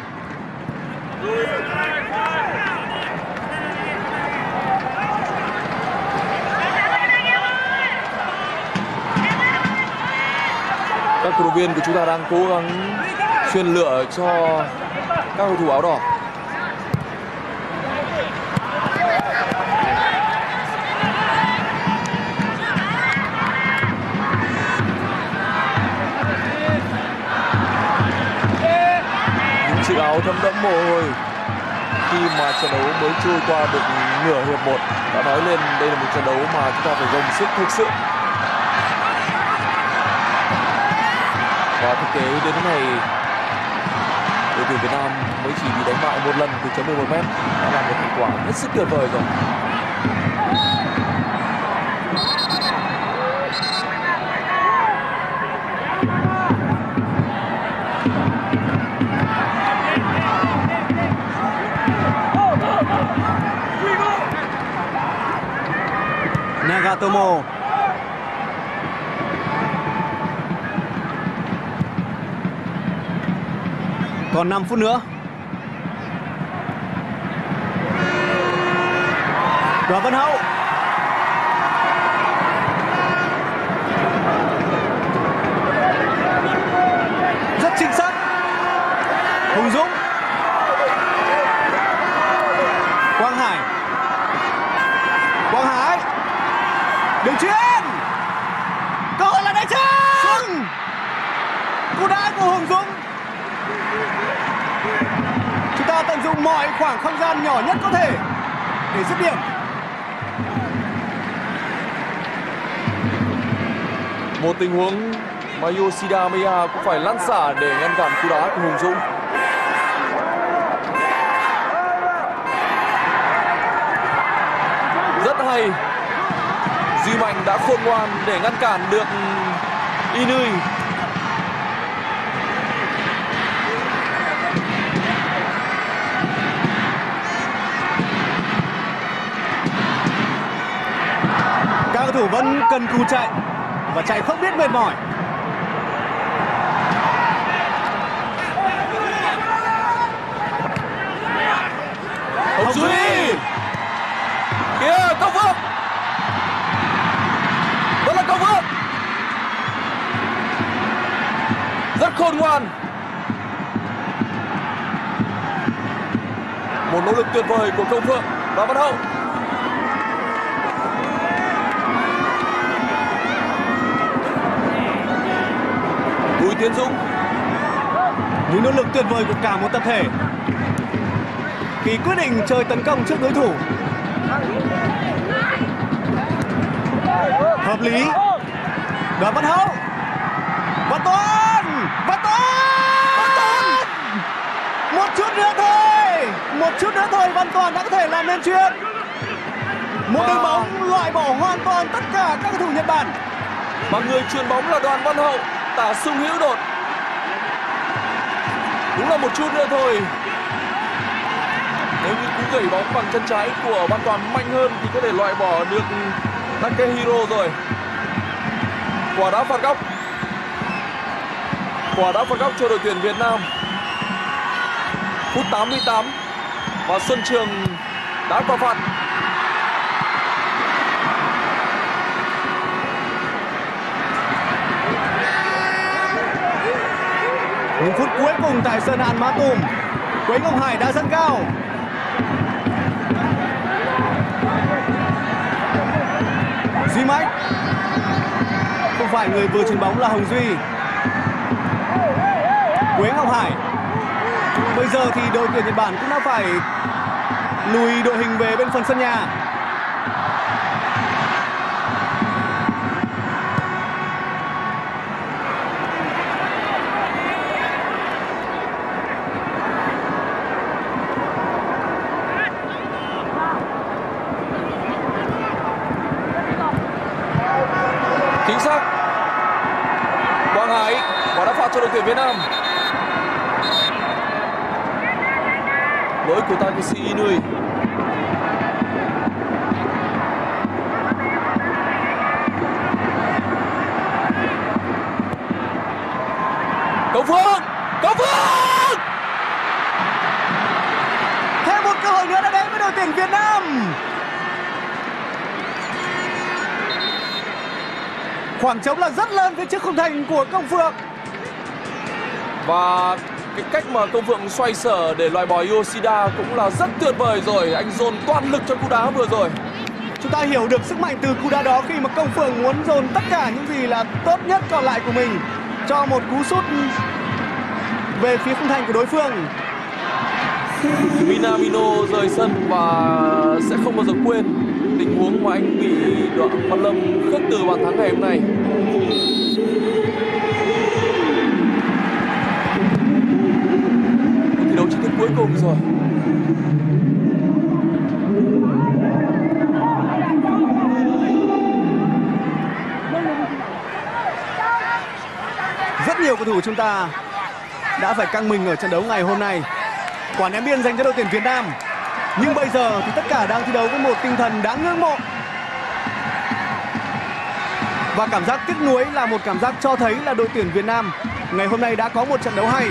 Các cổ động viên của chúng ta đang cố gắng xuyên lửa cho các cầu thủ áo đỏ. Những chiếc áo thấm đẫm mồ hôi khi mà trận đấu mới trôi qua được nửa hiệp một đã nói lên đây là một trận đấu mà chúng ta phải gồng sức thực sự. Và thực tế đến thế này đội tuyển Việt Nam mới chỉ bị đánh bại một lần từ chấm mười một mét đã là một thành quả hết sức tuyệt vời rồi. Nagatomo. Còn năm phút nữa. Đoàn Văn Hậu. Rất chính xác. Hùng Dũng. Quang Hải. Quang Hải. Đường chuyền. Cơ hội là đánh chân. Cú đá của Hùng Dũng. Chúng ta tận dụng mọi khoảng không gian nhỏ nhất có thể để dứt điểm. Một tình huống mà Yoshida Maya cũng phải lăn xả để ngăn cản cú đá của Hùng Dũng. Rất hay. Duy Mạnh đã khôn ngoan để ngăn cản được Inui. Các cầu thủ vẫn cần cù chạy và chạy không biết mệt mỏi. Hồng Duy. Kìa Công Phượng. Đó là Công Phượng. Rất khôn ngoan. Một nỗ lực tuyệt vời của Công Phượng và Văn Hậu. Bùi Tiến Dũng. Những nỗ lực tuyệt vời của cả một tập thể khi quyết định chơi tấn công trước đối thủ. Hợp lý. Đoàn Văn Hậu. Văn Toán. Văn Toán. Văn Toán. Một chút nữa thôi. Một chút nữa thôi Văn Toán đã có thể làm nên chuyện. Một đường bóng loại bỏ hoàn toàn tất cả các cầu thủ Nhật Bản. Và người chuyền bóng là Đoàn Văn Hậu. Tả sung hữu đột. Đúng là một chút nữa thôi. Nếu như cú gẩy bóng bằng chân trái của Văn Toàn mạnh hơn thì có thể loại bỏ được Takehiro rồi. Quả đá phạt góc. Quả đá phạt góc cho đội tuyển Việt Nam. Phút tám mươi tám. Và Xuân Trường đá quả phạt. Những phút cuối cùng tại sân An Matum. Quế Ngọc Hải đã dâng cao. Duy Mạnh. Không phải người vừa chuyền bóng là Hồng Duy. Quế Ngọc Hải. Bây giờ thì đội tuyển Nhật Bản cũng đã phải lùi đội hình về bên phần sân nhà. Hải và đã phạt cho đội tuyển Việt Nam. Lỗi của Takeshi Inui. Công Phượng, Công Phượng. Thêm một cơ hội nữa đã đến với đội tuyển Việt Nam. Khoảng trống là rất lớn phía trước khung thành của Công Phượng. Và cái cách mà Công Phượng xoay sở để loại bỏ Yoshida cũng là rất tuyệt vời rồi. Anh dồn toàn lực cho cú đá vừa rồi. Chúng ta hiểu được sức mạnh từ cú đá đó khi mà Công Phượng muốn dồn tất cả những gì là tốt nhất còn lại của mình cho một cú sút về phía khung thành của đối phương. Minamino rời sân và sẽ không bao giờ quên tình huống mà anh bị Đoàn Văn Lâm khước từ bàn thắng ngày hôm nay. Thi đấu chính thức cuối cùng rồi. Rất nhiều cầu thủ chúng ta đã phải căng mình ở trận đấu ngày hôm nay. Quả ném biên dành cho đội tuyển Việt Nam. Nhưng bây giờ thì tất cả đang thi đấu với một tinh thần đáng ngưỡng mộ. Và cảm giác tiếc nuối là một cảm giác cho thấy là đội tuyển Việt Nam ngày hôm nay đã có một trận đấu hay.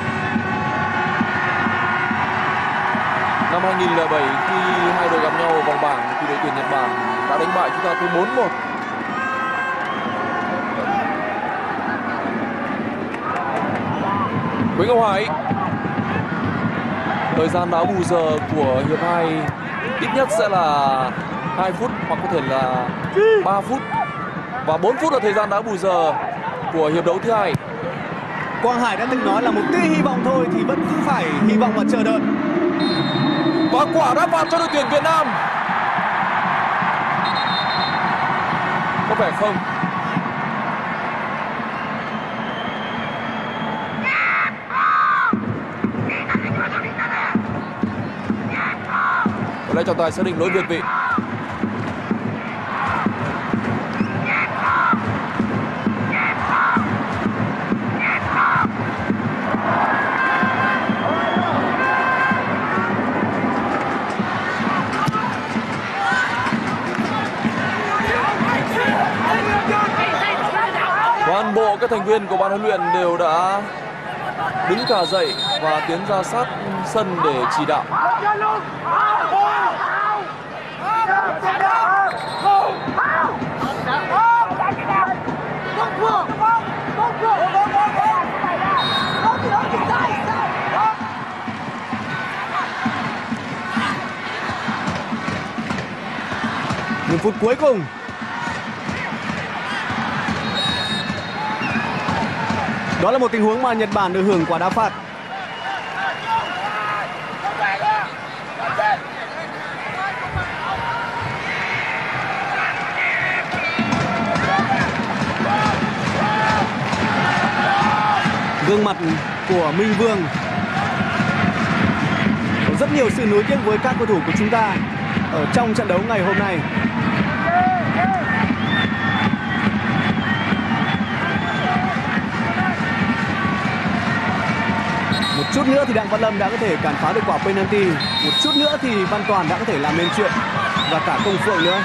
Năm hai nghìn lẻ bảy khi hai đội gặp nhau ở vòng bảng thì đội tuyển Nhật Bản đã đánh bại chúng ta tới bốn một. Quế Ngọc Hải. Thời gian đá bù giờ của hiệp hai ít nhất sẽ là hai phút hoặc có thể là ba phút. Và bốn phút là thời gian đá bù giờ của hiệp đấu thứ hai. Quang Hải đã từng nói là một tia hy vọng thôi thì vẫn cứ phải hy vọng và chờ đợi. Và quả đá phạt cho đội tuyển Việt Nam. Có vẻ không. Có lẽ trọng tài xác định lỗi việt vị. Toàn bộ các thành viên của ban huấn luyện đều đã đứng cả dậy và tiến ra sát sân để chỉ đạo. Những phút cuối cùng. Đó là một tình huống mà Nhật Bản được hưởng quả đá phạt. Gương mặt của Minh Vương. Có rất nhiều sự nối tiếc với các cầu thủ của chúng ta ở trong trận đấu ngày hôm nay. Một chút nữa thì Đặng Văn Lâm đã có thể cản phá được quả penalty. Một chút nữa thì Văn Toàn đã có thể làm nên chuyện. Và cả Công Phượng nữa.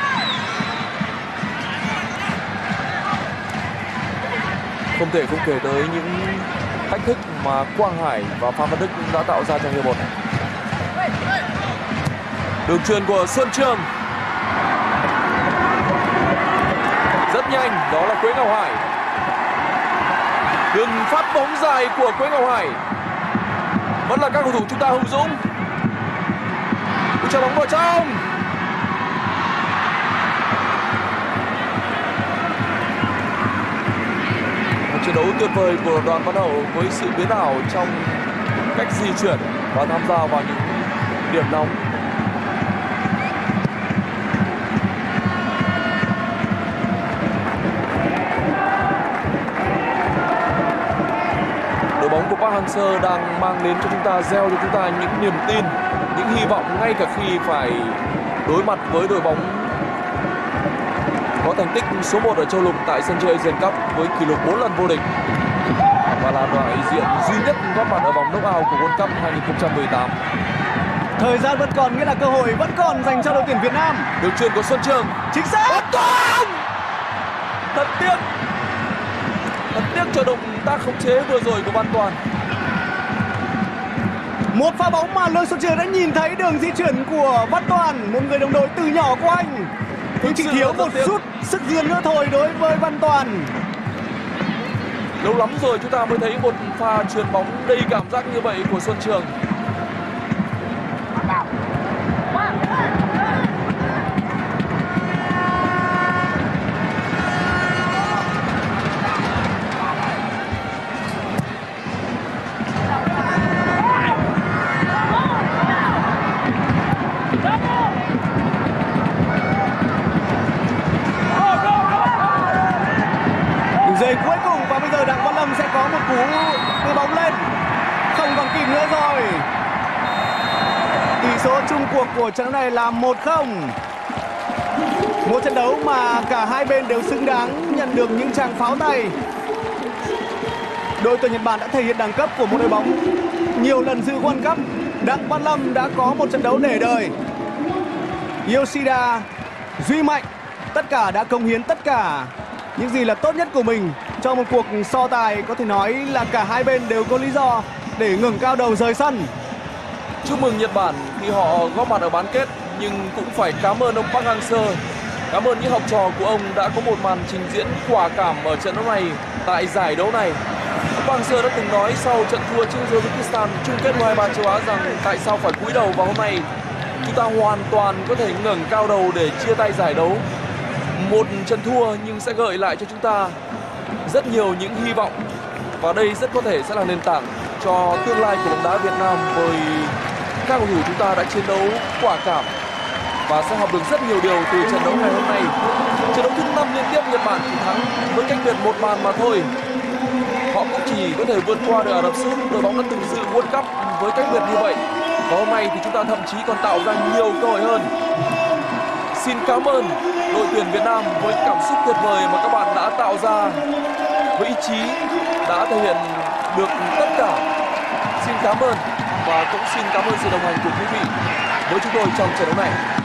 Không thể không kể tới những thách thức mà Quang Hải và Phan Văn Đức đã tạo ra trong hiệp một này. Đường chuyền của Xuân Trường rất nhanh, đó là Quế Ngọc Hải. Đường phát bóng dài của Quế Ngọc Hải. Vẫn là các cầu thủ chúng ta hùng dũng. Cho bóng vào trong. Một trận đấu tuyệt vời của Đoàn Văn Hậu với sự biến ảo trong cách di chuyển và tham gia vào những điểm nóng. Đội bóng của Park Hang-seo đang mang đến cho chúng ta, gieo cho chúng ta những niềm tin, những hy vọng ngay cả khi phải đối mặt với đội bóng có thành tích số một ở châu lục tại sân chơi Asian Cup với kỷ lục bốn lần vô địch. và là đại diện duy nhất góp mặt ở vòng knock-out của World Cup hai không một tám. Thời gian vẫn còn, nghĩa là cơ hội vẫn còn dành cho đội tuyển Việt Nam. Đường chuyền của Xuân Trường. Chính xác. Toàn! Thật tiếc. Thật tiếc cho động tác khống chế vừa rồi của Văn Toàn. Một pha bóng mà Lương Xuân Trường đã nhìn thấy đường di chuyển của Văn Toàn, một người đồng đội từ nhỏ của anh. Thì chỉ thiếu một chút sức duyên nữa thôi đối với Văn Toàn. Lâu lắm rồi chúng ta mới thấy một pha chuyền bóng đầy cảm giác như vậy của Xuân Trường. Giây cuối cùng và bây giờ Đặng Văn Lâm sẽ có một cú đưa bóng lên, không còn kịp nữa rồi. Tỷ số chung cuộc của trận đấu này là một không. Một trận đấu mà cả hai bên đều xứng đáng nhận được những tràng pháo tay. Đội tuyển Nhật Bản đã thể hiện đẳng cấp của một đội bóng nhiều lần dự World Cup. Đặng Văn Lâm đã có một trận đấu để đời. Yoshida, Duy Mạnh, tất cả đã cống hiến tất cả những gì là tốt nhất của mình cho một cuộc so tài có thể nói là cả hai bên đều có lý do để ngẩng cao đầu rời sân. Chúc mừng Nhật Bản khi họ góp mặt ở bán kết, nhưng cũng phải cảm ơn ông Park Hang-seo, cảm ơn những học trò của ông đã có một màn trình diễn quả cảm ở trận đấu này tại giải đấu này. Ông Park Hang-seo đã từng nói sau trận thua trước Uzbekistan chung kết U hai ba châu Á rằng tại sao phải cúi đầu, và hôm nay chúng ta hoàn toàn có thể ngẩng cao đầu để chia tay giải đấu. Một trận thua nhưng sẽ gợi lại cho chúng ta rất nhiều những hy vọng, và đây rất có thể sẽ là nền tảng cho tương lai của bóng đá Việt Nam, với các cầu thủ chúng ta đã chiến đấu quả cảm và sẽ học được rất nhiều điều từ trận đấu ngày hôm nay. Trận đấu thứ năm liên tiếp Nhật Bản chỉ thắng với cách biệt một bàn mà thôi. Họ cũng chỉ có thể vượt qua được Ả Rập Xê Út, đội bóng đã từng dự World Cup với cách biệt như vậy. Và hôm nay thì chúng ta thậm chí còn tạo ra nhiều cơ hội hơn. Xin cảm ơn đội tuyển Việt Nam với cảm xúc tuyệt vời mà các bạn đã tạo ra, với ý chí đã thể hiện được tất cả. Xin cảm ơn và cũng xin cảm ơn sự đồng hành của quý vị với chúng tôi trong trận đấu này.